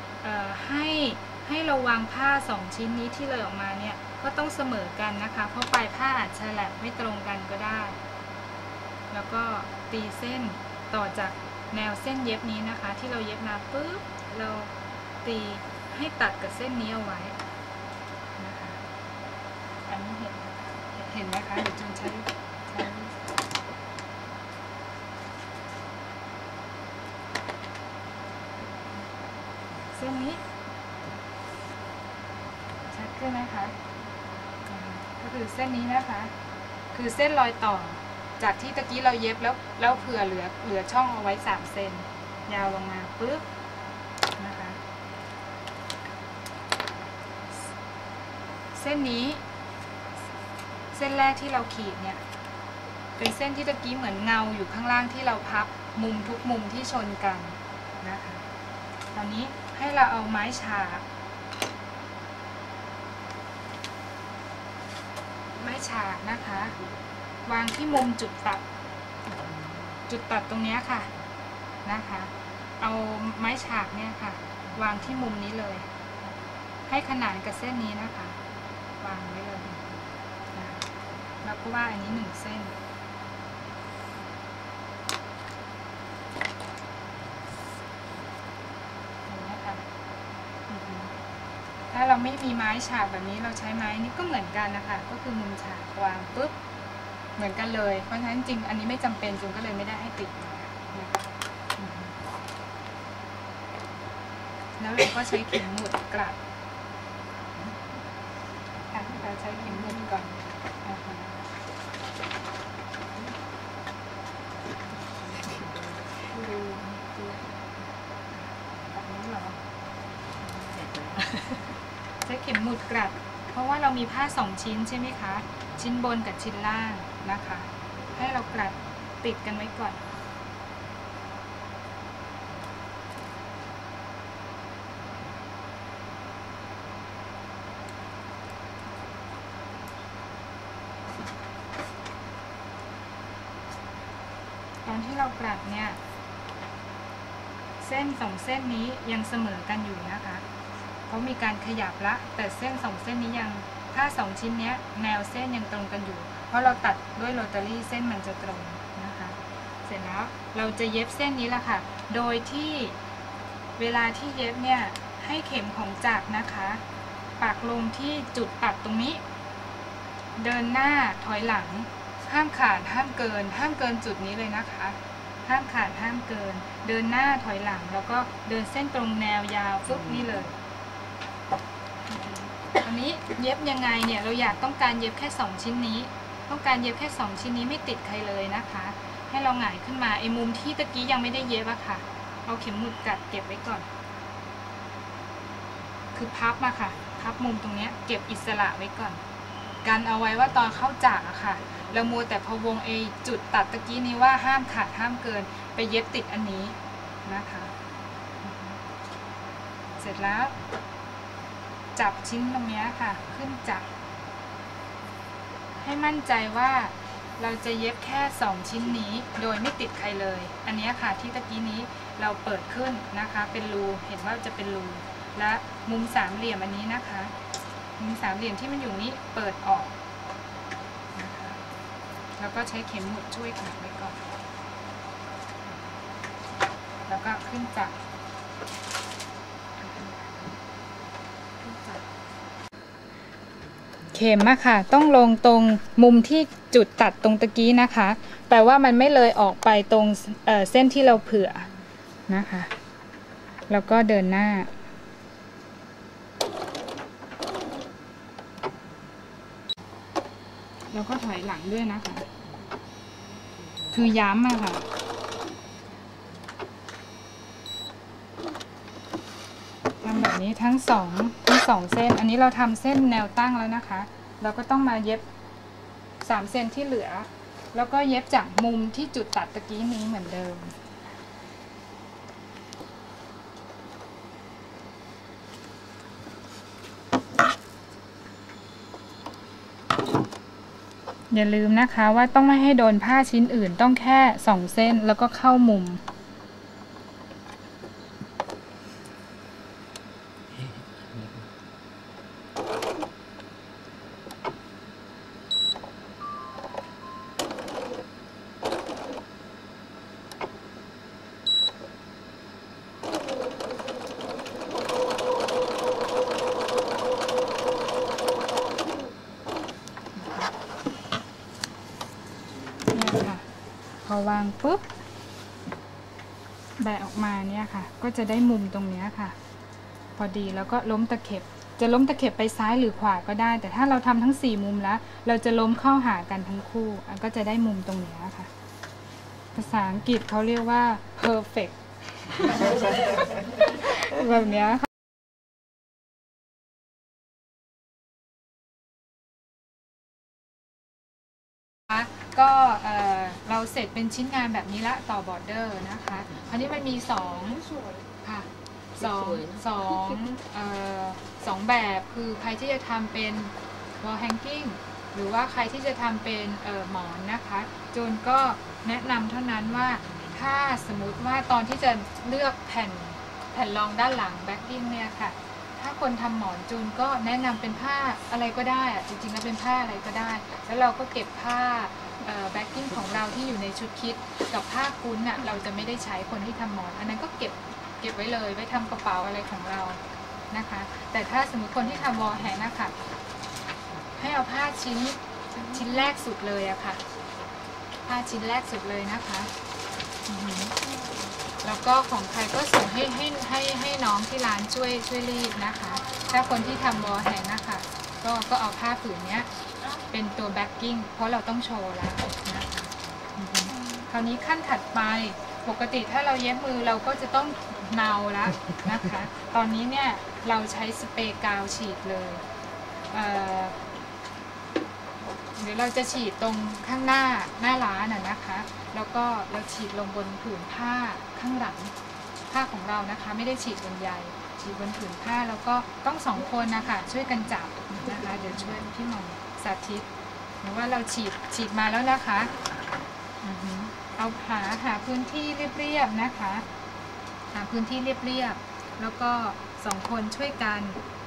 ให้เราวางผ้า2ชิ้นนี้ที่เลยออกมาเนี่ยก็ต้องเสมอกันนะคะเพราะปลายผ้าอาจฉลับไม่ตรงกันก็ได้แล้วก็ตีเส้นต่อจากแนวเส้นเย็บนี้นะคะที่เราเย็บมาปุ๊บเราตีให้ตัดกับเส้นนี้เอาไว้นะคะอันนี้เห็นไหมคะเดี๋ยวจูนใช้เส้นนี้ชัดขึ้นไหมคะก็คือเส้นนี้นะคะคือเส้นรอยต่อจากที่ตะกี้เราเย็บแล้วเผื่อเหลือช่องเอาไว้3 เซนยาวลงมาปึ๊บนะคะเส้นนี้เส้นแรกที่เราขีดเนี่ยเป็นเส้นที่ตะกี้เหมือนเงาอยู่ข้างล่างที่เราพับมุมทุกมุมที่ชนกันนะคะตอนนี้ให้เราเอาไม้ฉากนะคะวางที่มุมจุดตัดตรงนี้ค่ะนะคะเอาไม้ฉากเนี่ยค่ะวางที่มุมนี้เลยให้ขนานกับเส้นนี้นะคะวางไว้เลยนะแล้วก็ว่าอันนี้1 เส้นถ้าเราไม่มีไม้ฉากแบบนี้เราใช้ไม้นี้ก็เหมือนกันนะคะก็คือมุมฉากวางปุ๊บเหมือนกันเลยเพราะฉะนั้นจริงอันนี้ไม่จำเป็นจุงก็เลยไม่ได้ให้ติดแล้วเราก็ใช้เข็มหมุดกลัดเราใช้เข็มหมุดก่อนใช้เข็มหมุดกลัดเพราะว่าเรามีผ้า2 ชิ้นใช่ไหมคะชิ้นบนกับชิ้นล่างนะคะให้เรากลัดติดกันไว้ก่อนอนที่เรากลัดเนี่ยเส้น2เส้นนี้ยังเสมอกันอยู่นะคะเขามีการขยับละแต่เส้น2เส้นนี้ยังถ้า2ชิ้นนี้แนวเส้นยังตรงกันอยู่เพราะเราตัดด้วยโรตารี่เส้นมันจะตรงนะคะเสร็จแล้วเราจะเย็บเส้นนี้ละค่ะโดยที่เวลาที่เย็บเนี่ยให้เข็มของจักรนะคะปักลงที่จุดตัดตรงนี้เดินหน้าถอยหลังห้ามขาดห้ามเกินจุดนี้เลยนะคะห้ามขาดห้ามเกินเดินหน้าถอยหลังแล้วก็เดินเส้นตรงแนวยาวฟึบนี่เลยอันนี้เย็บยังไงเนี่ยเราต้องการเย็บแค่2ชิ้นนี้ต้องการเย็บแค่2ชิ้นนี้ไม่ติดใครเลยนะคะให้เราหงายขึ้นมาไอ้มุมที่ตะกี้ยังไม่ได้เย็บอะค่ะเอาเข็มหมุดกัดเก็บไว้ก่อนคือพับมาค่ะพับมุมตรงนี้เก็บอิสระไว้ก่อนกันเอาไว้ว่าตอนเข้าจากอะค่ะเรามัวแต่พะวงไอ้จุดตัดตะกี้นี้ว่าห้ามขาดห้ามเกินไปเย็บติดอันนี้นะคะเสร็จแล้วจับชิ้นตรงนี้ค่ะขึ้นจับให้มั่นใจว่าเราจะเย็บแค่2ชิ้นนี้โดยไม่ติดใครเลยอันนี้ค่ะที่ตะกี้นี้เราเปิดขึ้นนะคะเป็นรูเห็นว่าจะเป็นรูและมุมสามเหลี่ยมอันนี้นะคะมุมสามเหลี่ยมที่มันอยู่นี้เปิดออกนะคะแล้วก็ใช้เข็มหมุดช่วยขัดไว้ก่อนแล้วก็ขึ้นจับเข็มอะค่ะต้องลงตรงมุมที่จุดตัดตรงตะกี้นะคะแปลว่ามันไม่เลยออกไปตรงเส้นที่เราเผื่อนะคะแล้วก็เดินหน้าแล้วก็ถอยหลังด้วยนะคะคือย้ำอะค่ะทำแบบนี้ทั้งสองเส้นอันนี้เราทำเส้นแนวตั้งแล้วนะคะเราก็ต้องมาเย็บ3เซนที่เหลือแล้วก็เย็บจากมุมที่จุดตัดตะกี้นี้เหมือนเดิมอย่าลืมนะคะว่าต้องไม่ให้โดนผ้าชิ้นอื่นต้องแค่2เส้นแล้วก็เข้ามุมพอวางปุ๊บแบะออกมาเนี่ยค่ะก็จะได้มุมตรงนี้ค่ะพอดีแล้วก็ล้มตะเข็บจะล้มตะเข็บไปซ้ายหรือขวาก็ได้แต่ถ้าเราทำทั้ง4มุมแล้วเราจะล้มเข้าหากันทั้งคู่ก็จะได้มุมตรงนี้ค่ะภาษาอังกฤษเขาเรียกว่า perfect แบบนี้ค่ะก็เราเสร็จเป็นชิ้นงานแบบนี้ละต่อบอร์เดอร์นะคะอันนี้มันมี2ค่ะสองแบบคือใครที่จะทำเป็น wall hanging หรือว่าใครที่จะทำเป็นหมอนนะคะจูนก็แนะนำเท่านั้นว่าถ้าสมมุติว่าตอนที่จะเลือกแผ่นรองด้านหลัง backing เนี่ยค่ะถ้าคนทำหมอนจูนก็แนะนำเป็นผ้าอะไรก็ได้จริงๆแล้วเป็นผ้าอะไรก็ได้แล้วเราก็เก็บผ้าแบ็กกิ้งของเราที่อยู่ในชุดคิดกับผ้าคุ้นเราจะไม่ได้ใช้คนที่ทำหมอนอันนั้นก็เก็บไว้เลยไว้ทำกระเป๋าอะไรของเรานะคะแต่ถ้าสมมติคนที่ทำวอลแฮงนะคะให้เอาผ้าชิ้นแรกสุดเลยอะค่ะผ้าชิ้นแรกสุดเลยนะคะแล้วก็ของใครก็ส่งให้น้องที่ร้านช่วยรีดนะคะถ้าคนที่ทำวอลแฮงนะคะก็เอาผ้าผืนนี้เป็นตัวแบ็กกิ้งเพราะเราต้องโชว์แล้วนะคะคราวนี้ขั้นถัดไปปกติถ้าเราเย็บมือเราก็จะต้องเนาแล้วนะคะตอนนี้เนี่ยเราใช้สเปรย์กาวฉีดเลยหรือเราจะฉีดตรงข้างหน้าร้านนะคะแล้วก็เราฉีดลงบนผืนผ้าข้างหลังผ้าของเรานะคะไม่ได้ฉีดบนใยฉีดบนผืนผ้าแล้วก็ต้อง2คนนะคะช่วยกันจับนะคะเดี๋ยวช่วยพี่หมอสาธิตหรือว่าเราฉีดมาแล้วนะคะเอาหาพื้นที่เรียบๆนะคะหาพื้นที่เรียบๆแล้วก็2 คนช่วยกัน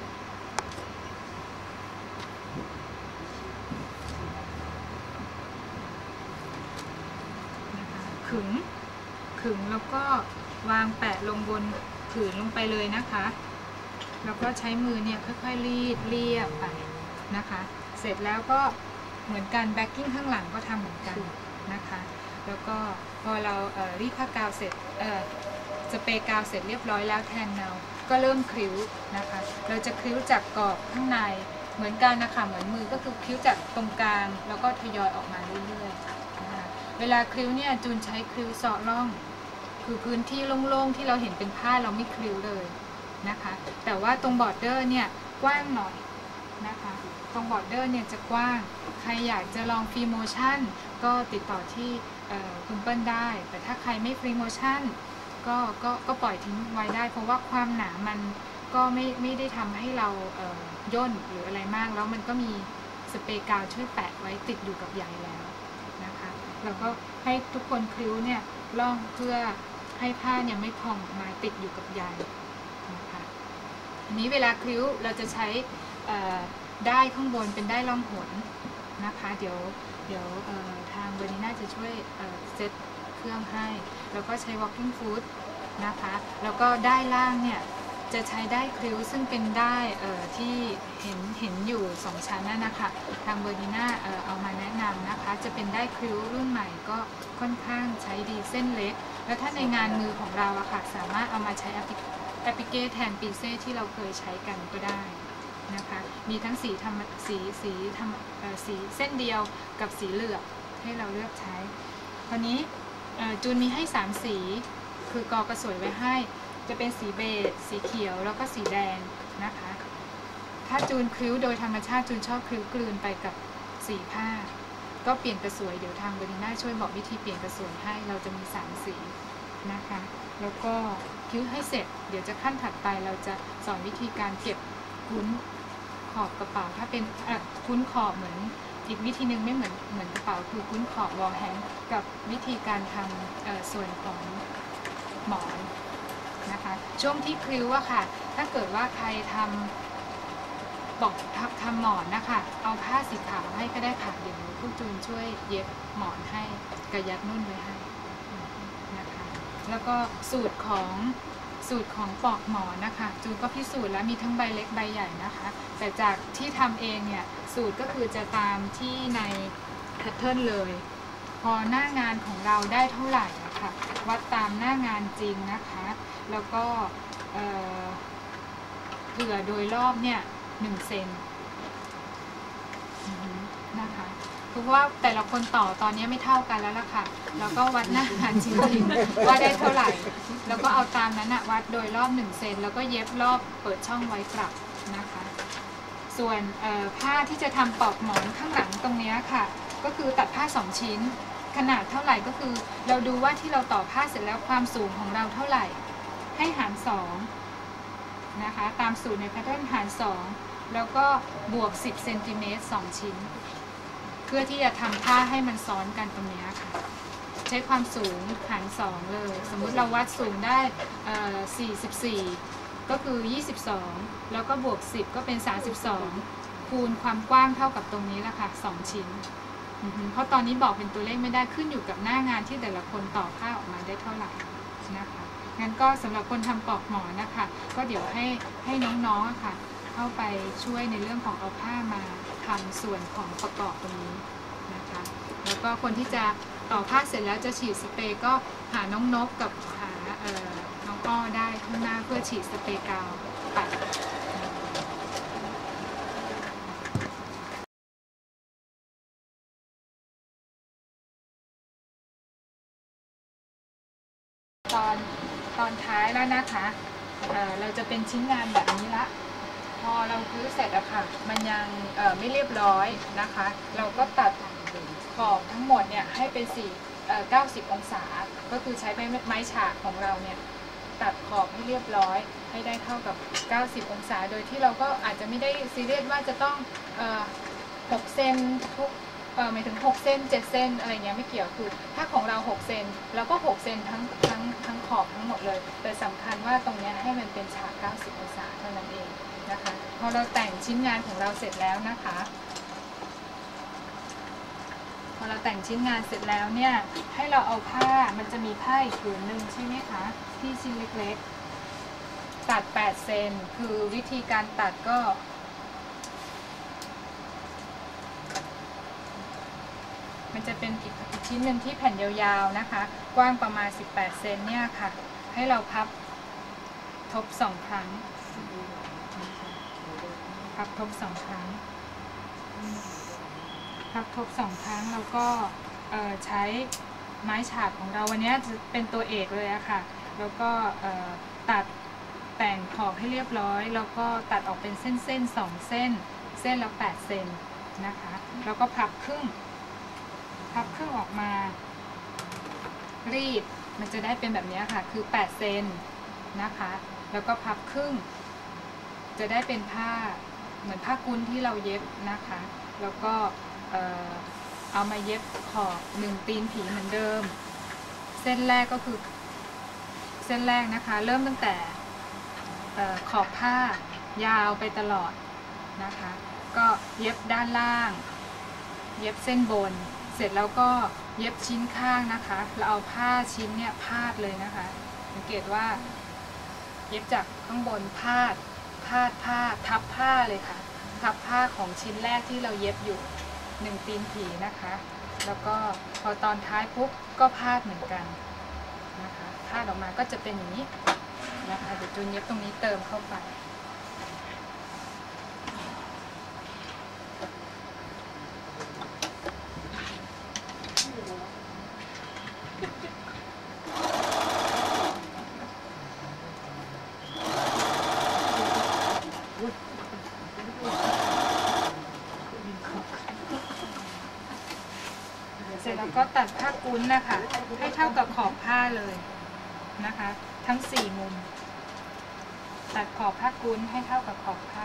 นะคะขึงแล้วก็วางแปะลงบนผืนลงไปเลยนะคะแล้วก็ใช้มือเนี่ยค่อยๆรีดเรียบไปนะคะเสร็จแล้วก็เหมือนกันแบ็กกิ้งข้างหลังก็ทำเหมือนกันนะคะแล้วก็พอเรารีดผ้ากาวเสร็จสเปรย์กาวเสร็จเรียบร้อยแล้วแทนเนาก็เริ่มคลิ้วนะคะเราจะคลิ้วจากกรอบข้างในเหมือนกันนะคะเหมือนมือก็คือคลิ้วจากตรงกลางแล้วก็ทยอยออกมาเรื่อยๆนะคะเวลาคลิ้วเนี่ยจูนใช้คลิ้วเสาะร่องคือพื้นที่โล่งๆที่เราเห็นเป็นผ้าเราไม่คลิ้วเลยนะคะแต่ว่าตรงบอร์เดอร์เนี่ยกว้างหน่อยนะคะตรงบอร์เดอร์เนี่ยจะกว้างใครอยากจะลองฟรีโมชั่นก็ติดต่อที่คุณเปิ้ลได้แต่ถ้าใครไม่ฟรีโมชั่นก็ปล่อยทิ้งไว้ได้เพราะว่าความหนามันก็ไม่ได้ทำให้เราย่นหรืออะไรมากแล้วมันก็มีสเปรย์กาวช่วยแปะไว้ติดอยู่กับใยแล้วนะคะแล้วก็ให้ทุกคนคลิ้วเนี่ยล่องเพื่อให้ผ้าเนี่ยไม่พองออกมาติดอยู่กับใยนะคะอันนี้เวลาคลิ้วเราจะใช้ได้ข้างบนเป็นได้ล่องหนนะคะเดี๋ยวทางเบอร์นีน่าจะช่วยเซตเครื่องให้แล้วก็ใช้ walking foot นะคะแล้วก็ได้ล่างเนี่ยจะใช้ได้คลิ้วซึ่งเป็นได้ที่เห็นอยู่2 ชั้นนั่นนะคะทางเบอร์นีน่าเอามาแนะนำนะคะจะเป็นได้คลิ้วรุ่นใหม่ก็ค่อนข้างใช้ดีเส้นเล็กแล้วถ้าในงานมือของเราอะค่ะสามารถเอามาใช้แอปพลิเกแทนปีเซ่ที่เราเคยใช้กันก็ได้นะคะมีทั้งสีเส้นเดียวกับสีเหลืองให้เราเลือกใช้คราวนี้จูนมีให้3 สีคือกอกระสวยไว้ให้จะเป็นสีเบจสีเขียวแล้วก็สีแดงนะคะถ้าจูนคลิ้วโดยธรรมชาติจูนชอบคลิ้วกลืนไปกับสีผ้าก็เปลี่ยนกระสวยเดี๋ยวทางบริน่าช่วยบอกวิธีเปลี่ยนกระสวยให้เราจะมี3 สีนะคะแล้วก็คลิ้วให้เสร็จเดี๋ยวจะขั้นถัดไปเราจะสอนวิธีการเก็บคุ้นขอบกระเป๋าถ้าเป็นคุ้นขอบเหมือนอีกวิธีหนึ่งไม่เหมือนกระเป๋าคือคุ้นขอบวอลแฮงกับวิธีการทำส่วนของหมอนนะคะช่วงที่คลิ้วอะค่ะถ้าเกิดว่าใครทำหมอนนะคะเอาผ้าสีขาวให้ก็ได้ค่ะเดี๋ยวผู้จูนช่วยเย็บหมอนให้กระยัดนุ่นไว้ให้นะคะแล้วก็สูตรของปอกหมอนนะคะจูนก็พิสูจน์แล้วมีทั้งใบเล็กใบใหญ่นะคะแต่จากที่ทำเองเนี่ยสูตรก็คือจะตามที่ในแพทเทิร์นเลยพอหน้างานของเราได้เท่าไหร่นะคะวัดตามหน้างานจริงนะคะแล้วก็เผื่อโดยรอบเนี่ย1 เซนนะคะเพราะว่าแต่ละคนต่อตอนนี้ไม่เท่ากันแล้วล่ะค่ะแล้วก็วัดหน้างานจริงๆว่าได้เท่าไหร่แล้วก็เอาตามนั้นวัดโดยรอบ1 เซนแล้วก็เย็บรอบเปิดช่องไว้กลับนะคะส่วนผ้าที่จะทำปลอกหมอนข้างหลังตรงนี้ค่ะก็คือตัดผ้า2 ชิ้นขนาดเท่าไหร่ก็คือเราดูว่าที่เราต่อผ้าเสร็จแล้วความสูงของเราเท่าไหร่ให้หาร2นะคะตามสูตรในแพทเทิร์นหาร2แล้วก็บวก10 เซนติเมตร2 ชิ้นเพื่อที่จะทำผ้าให้มันซ้อนกันตรงนี้ค่ะใช้ความสูงหาร2เลยสมมุติเราวัดสูงได้44ก็คือ22แล้วก็บวก10ก็เป็น32คูณความกว้างเท่ากับตรงนี้ละค่ะ2 ชิ้นเพราะตอนนี้บอกเป็นตัวเลขไม่ได้ขึ้นอยู่กับหน้างานที่แต่ละคนต่อผ้าออกมาได้เท่าไหร่นะคะงั้นก็สำหรับคนทำปลอกหมอนนะคะก็เดี๋ยวให้น้องๆค่ะเข้าไปช่วยในเรื่องของเอาผ้ามาทำส่วนของประกอบตรงนี้นะคะแล้วก็คนที่จะต่อผ้าเสร็จแล้วจะฉีดสเปรย์ก็หาน้องนกกับหาน้องอ้อได้ข้างหน้าเพื่อฉีดสเปรย์กาวปัดตอนท้ายแล้วนะคะเราจะเป็นชิ้นงานแบบนี้ละพอเราซื้อเสร็จอะค่ะมันยังไม่เรียบร้อยนะคะเราก็ตัดขอบทั้งหมดเนี่ยให้เป็น90 องศาก็คือใช้ไม้ฉากของเราเนี่ยตัดขอบให้เรียบร้อยให้ได้เท่ากับ90 องศาโดยที่เราก็อาจจะไม่ได้ซีเรียสว่าจะต้อง6 เซนหมายถึง6 เส้น 7 เส้นอะไรเงี้ยไม่เกี่ยวคือถ้าของเรา6 เซนเราก็6 เซนทั้งขอบทั้งหมดเลยแต่สำคัญว่าตรงนี้ให้มันเป็นฉาก90 องศาเท่านั้นเองนะคะพอเราแต่งชิ้นงานของเราเสร็จแล้วนะคะพอเราแต่งชิ้นงานเสร็จแล้วเนี่ยให้เราเอาผ้ามันจะมีผ้าอีกผืนหนึ่งใช่ไหมคะที่ชิ้นเล็กๆตัด8 เซนคือวิธีการตัดก็มันจะเป็นอีกชิ้นหนึ่งที่แผ่นยาวๆนะคะกว้างประมาณ18 เซนเนี่ยค่ะให้เราพับทบ2 ครั้งพับทบ2 ครั้งพับทบ2 ครั้งแล้วก็ใช้ไม้ฉาบของเราวันนี้จะเป็นตัวเอกเลยอะค่ะแล้วก็ตัดแต่งขอบให้เรียบร้อยแล้วก็ตัดออกเป็นเส้นๆ2 เส้นเส้นละ8 เซนนะคะแล้วก็พับครึ่งออกมารีดมันจะได้เป็นแบบนี้ค่ะคือ8 เซนนะคะแล้วก็พับครึ่งจะได้เป็นผ้าเหมือนผ้ากุ้นที่เราเย็บนะคะแล้วก็เอามาเย็บขอบ1 ตีนผีเหมือนเดิมเส้นแรกก็คือเส้นแรกนะคะเริ่มตั้งแต่ขอบผ้ายาวไปตลอดนะคะก็เย็บด้านล่างเย็บเส้นบนเสร็จแล้วก็เย็บชิ้นข้างนะคะเราเอาผ้าชิ้นเนี่ยพาดเลยนะคะสังเกตว่าเย็บจากข้างบนพาดผ้าทับผ้าเลยค่ะทับผ้าของชิ้นแรกที่เราเย็บอยู่1 ตีนผีนะคะแล้วก็พอตอนท้ายปุ๊บก็พาดเหมือนกันนะคะพาดออกมาก็จะเป็นอย่างนี้นะคะเดี๋ยวจูนเย็บตรงนี้เติมเข้าไปเสร็จแล้วก็ตัดผ้ากุ้นนะคะให้เท่ากับขอบผ้าเลยนะคะทั้ง4 มุมตัดขอบผ้ากุ้นให้เท่ากับขอบผ้า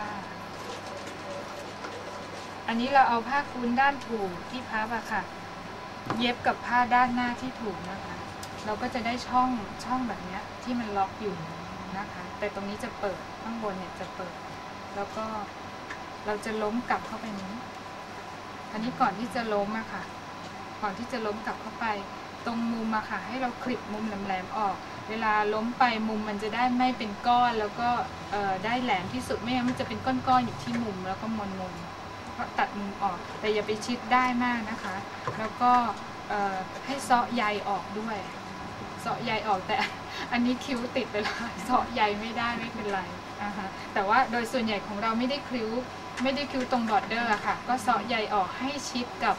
อันนี้เราเอาผ้ากุ้นด้านถูกที่พับอะค่ะเย็บกับผ้าด้านหน้าที่ถูกนะคะเราก็จะได้ช่องแบบนี้ที่มันล็อกอยู่นะคะแต่ตรงนี้จะเปิดข้างบนเนี่ยจะเปิดแล้วก็เราจะล้มกลับเข้าไปนี้อันนี้ก่อนที่จะล้มอะค่ะก่อนที่จะล้มกลับเข้าไปตรงมุมอะค่ะให้เราคลิปมุมแหลมๆออกเวลาล้มไปมุมมันจะได้ไม่เป็นก้อนแล้วก็ได้แหลมที่สุดไม่งั้นมันจะเป็นก้อนๆอยู่ที่มุมแล้วก็มนมุมก็ตัดมุมออกแต่อย่าไปชิดได้มากนะคะแล้วก็ให้เซาะใยออกด้วยเซาะใยออกแต่อันนี้คิ้วติดไปแล้วเซาะใยไม่ได้ไม่เป็นไรนะคะแต่ว่าโดยส่วนใหญ่ของเราไม่ได้คิ้วตรงบอร์เดอร์ค่ะก็เซาะใยออกให้ชิดกับ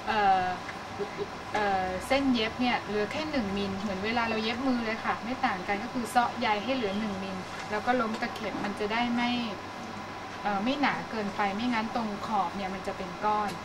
เส้นเย็บเนี่ยเหลือแค่1 มิลเหมือนเวลาเราเย็บมือเลยค่ะไม่ต่างกันก็คือเซาะใยให้เหลือ1 มิลแล้วก็ล้มตะเข็บมันจะได้ไม่หนาเกินไปไม่งั้นตรงขอบเนี่ยมันจะเป็นก้อน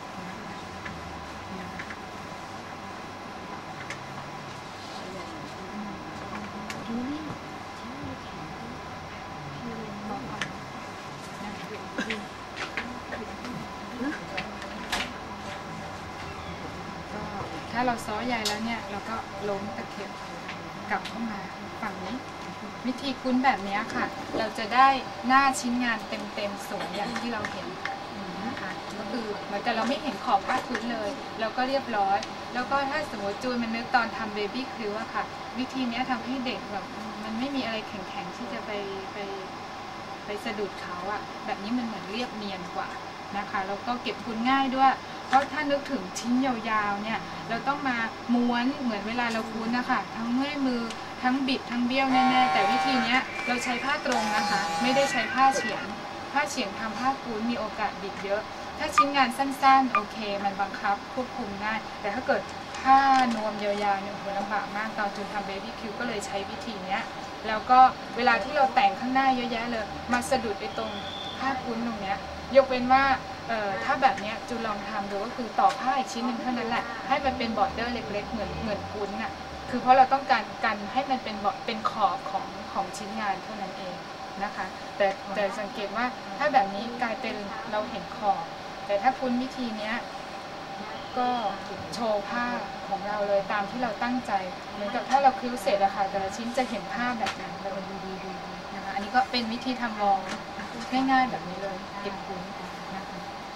ถ้าเราซ้อใยแล้วเนี่ยเราก็ล้มตะเข็บกลับเข้ามาฝั่งนี้วิธีคุ้นแบบนี้ค่ะเราจะได้หน้าชิ้นงานเต็มสวยอย่างที่เราเห็นนะคะก็คือเหมือนกับเราไม่เห็นขอบผ้าคุ้นเลยแล้วก็เรียบร้อยแล้วก็ถ้าสมมติจูนมันนึกตอนทำเบบี้คิ้วอะค่ะวิธีนี้ทำให้เด็กแบบมันไม่มีอะไรแข็งๆที่จะไปสะดุดเขาอะแบบนี้มันเหมือนเรียบเนียนกว่านะคะแล้วก็เก็บคุ้นง่ายด้วยเพราะถ้านึกถึงชิ้นยาวๆเนี่ยเราต้องมาม้วนเหมือนเวลาเราคุ้นนะคะทั้งเมื่อยมือทั้งบิดทั้งเบี้ยวแน่ๆแต่วิธีนี้เราใช้ผ้าตรงนะคะไม่ได้ใช้ผ้าเฉียงทำผ้าคุ้นมีโอกาสบิดเยอะถ้าชิ้นงานสั้นๆโอเคมันบังคับควบคุมง่ายแต่ถ้าเกิดผ้านวมยาวๆเนี่ยโหลำบากมากตอนจูนทำเบบี้คิวก็เลยใช้วิธีนี้แล้วก็เวลาที่เราแต่งข้างหน้าเยอะแยะเลยมาสะดุดไปตรงผ้าคุ้นตรงเนี้ยยกเว้นว่าถ้าแบบนี้จูลองทำดูก็คือต่อผ้าอีกชิ้นหนึ่งเท่านั้นแหละให้มันเป็นบอร์เดอร์เล็กๆเหมือนคุ้นน่ะคือเพราะเราต้องการกันให้มันเป็นขอบของชิ้นงานเท่านั้นเองนะคะแต่สังเกตว่าถ้าแบบนี้กลายเป็นเราเห็นขอบแต่ถ้าคุ้นวิธีนี้ก็ก็โชว์ภาพของเราเลยตามที่เราตั้งใจเหมือนกับถ้าเราคิ้วเสร็จอะค่ะแต่ละชิ้นจะเห็นภาพแบบนั้นเลยดูนะคะอันนี้ก็เป็นวิธีทำวอลง่ายๆแบบนี้เลยเก็บคุ้นนะคะ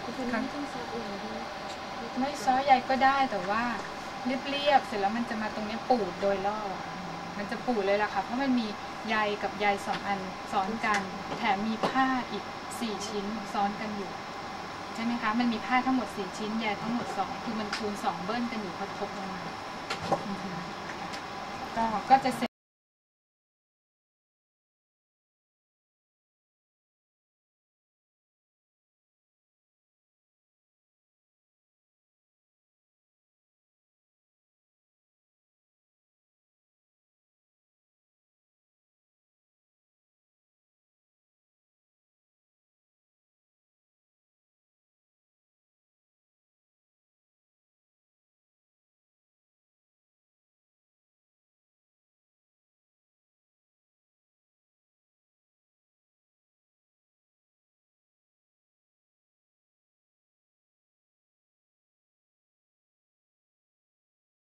ไม่ซอใยก็ได้แต่ว่าเรียบๆเสร็จแล้วมันจะมาตรงนี้ปูดโดยรอบมันจะปูดเลยล่ะค่ะเพราะมันมีใยกับใย2 อันซ้อนกันแถมมีผ้าอีก4 ชิ้นซ้อนกันอยู่ใช่ไหมคะมันมีผ้าทั้งหมด4 ชิ้นใยทั้งหมด2คือมันคูณ2เบิ้ลกันอยู่พอทบลงมาก็จะเสร็จ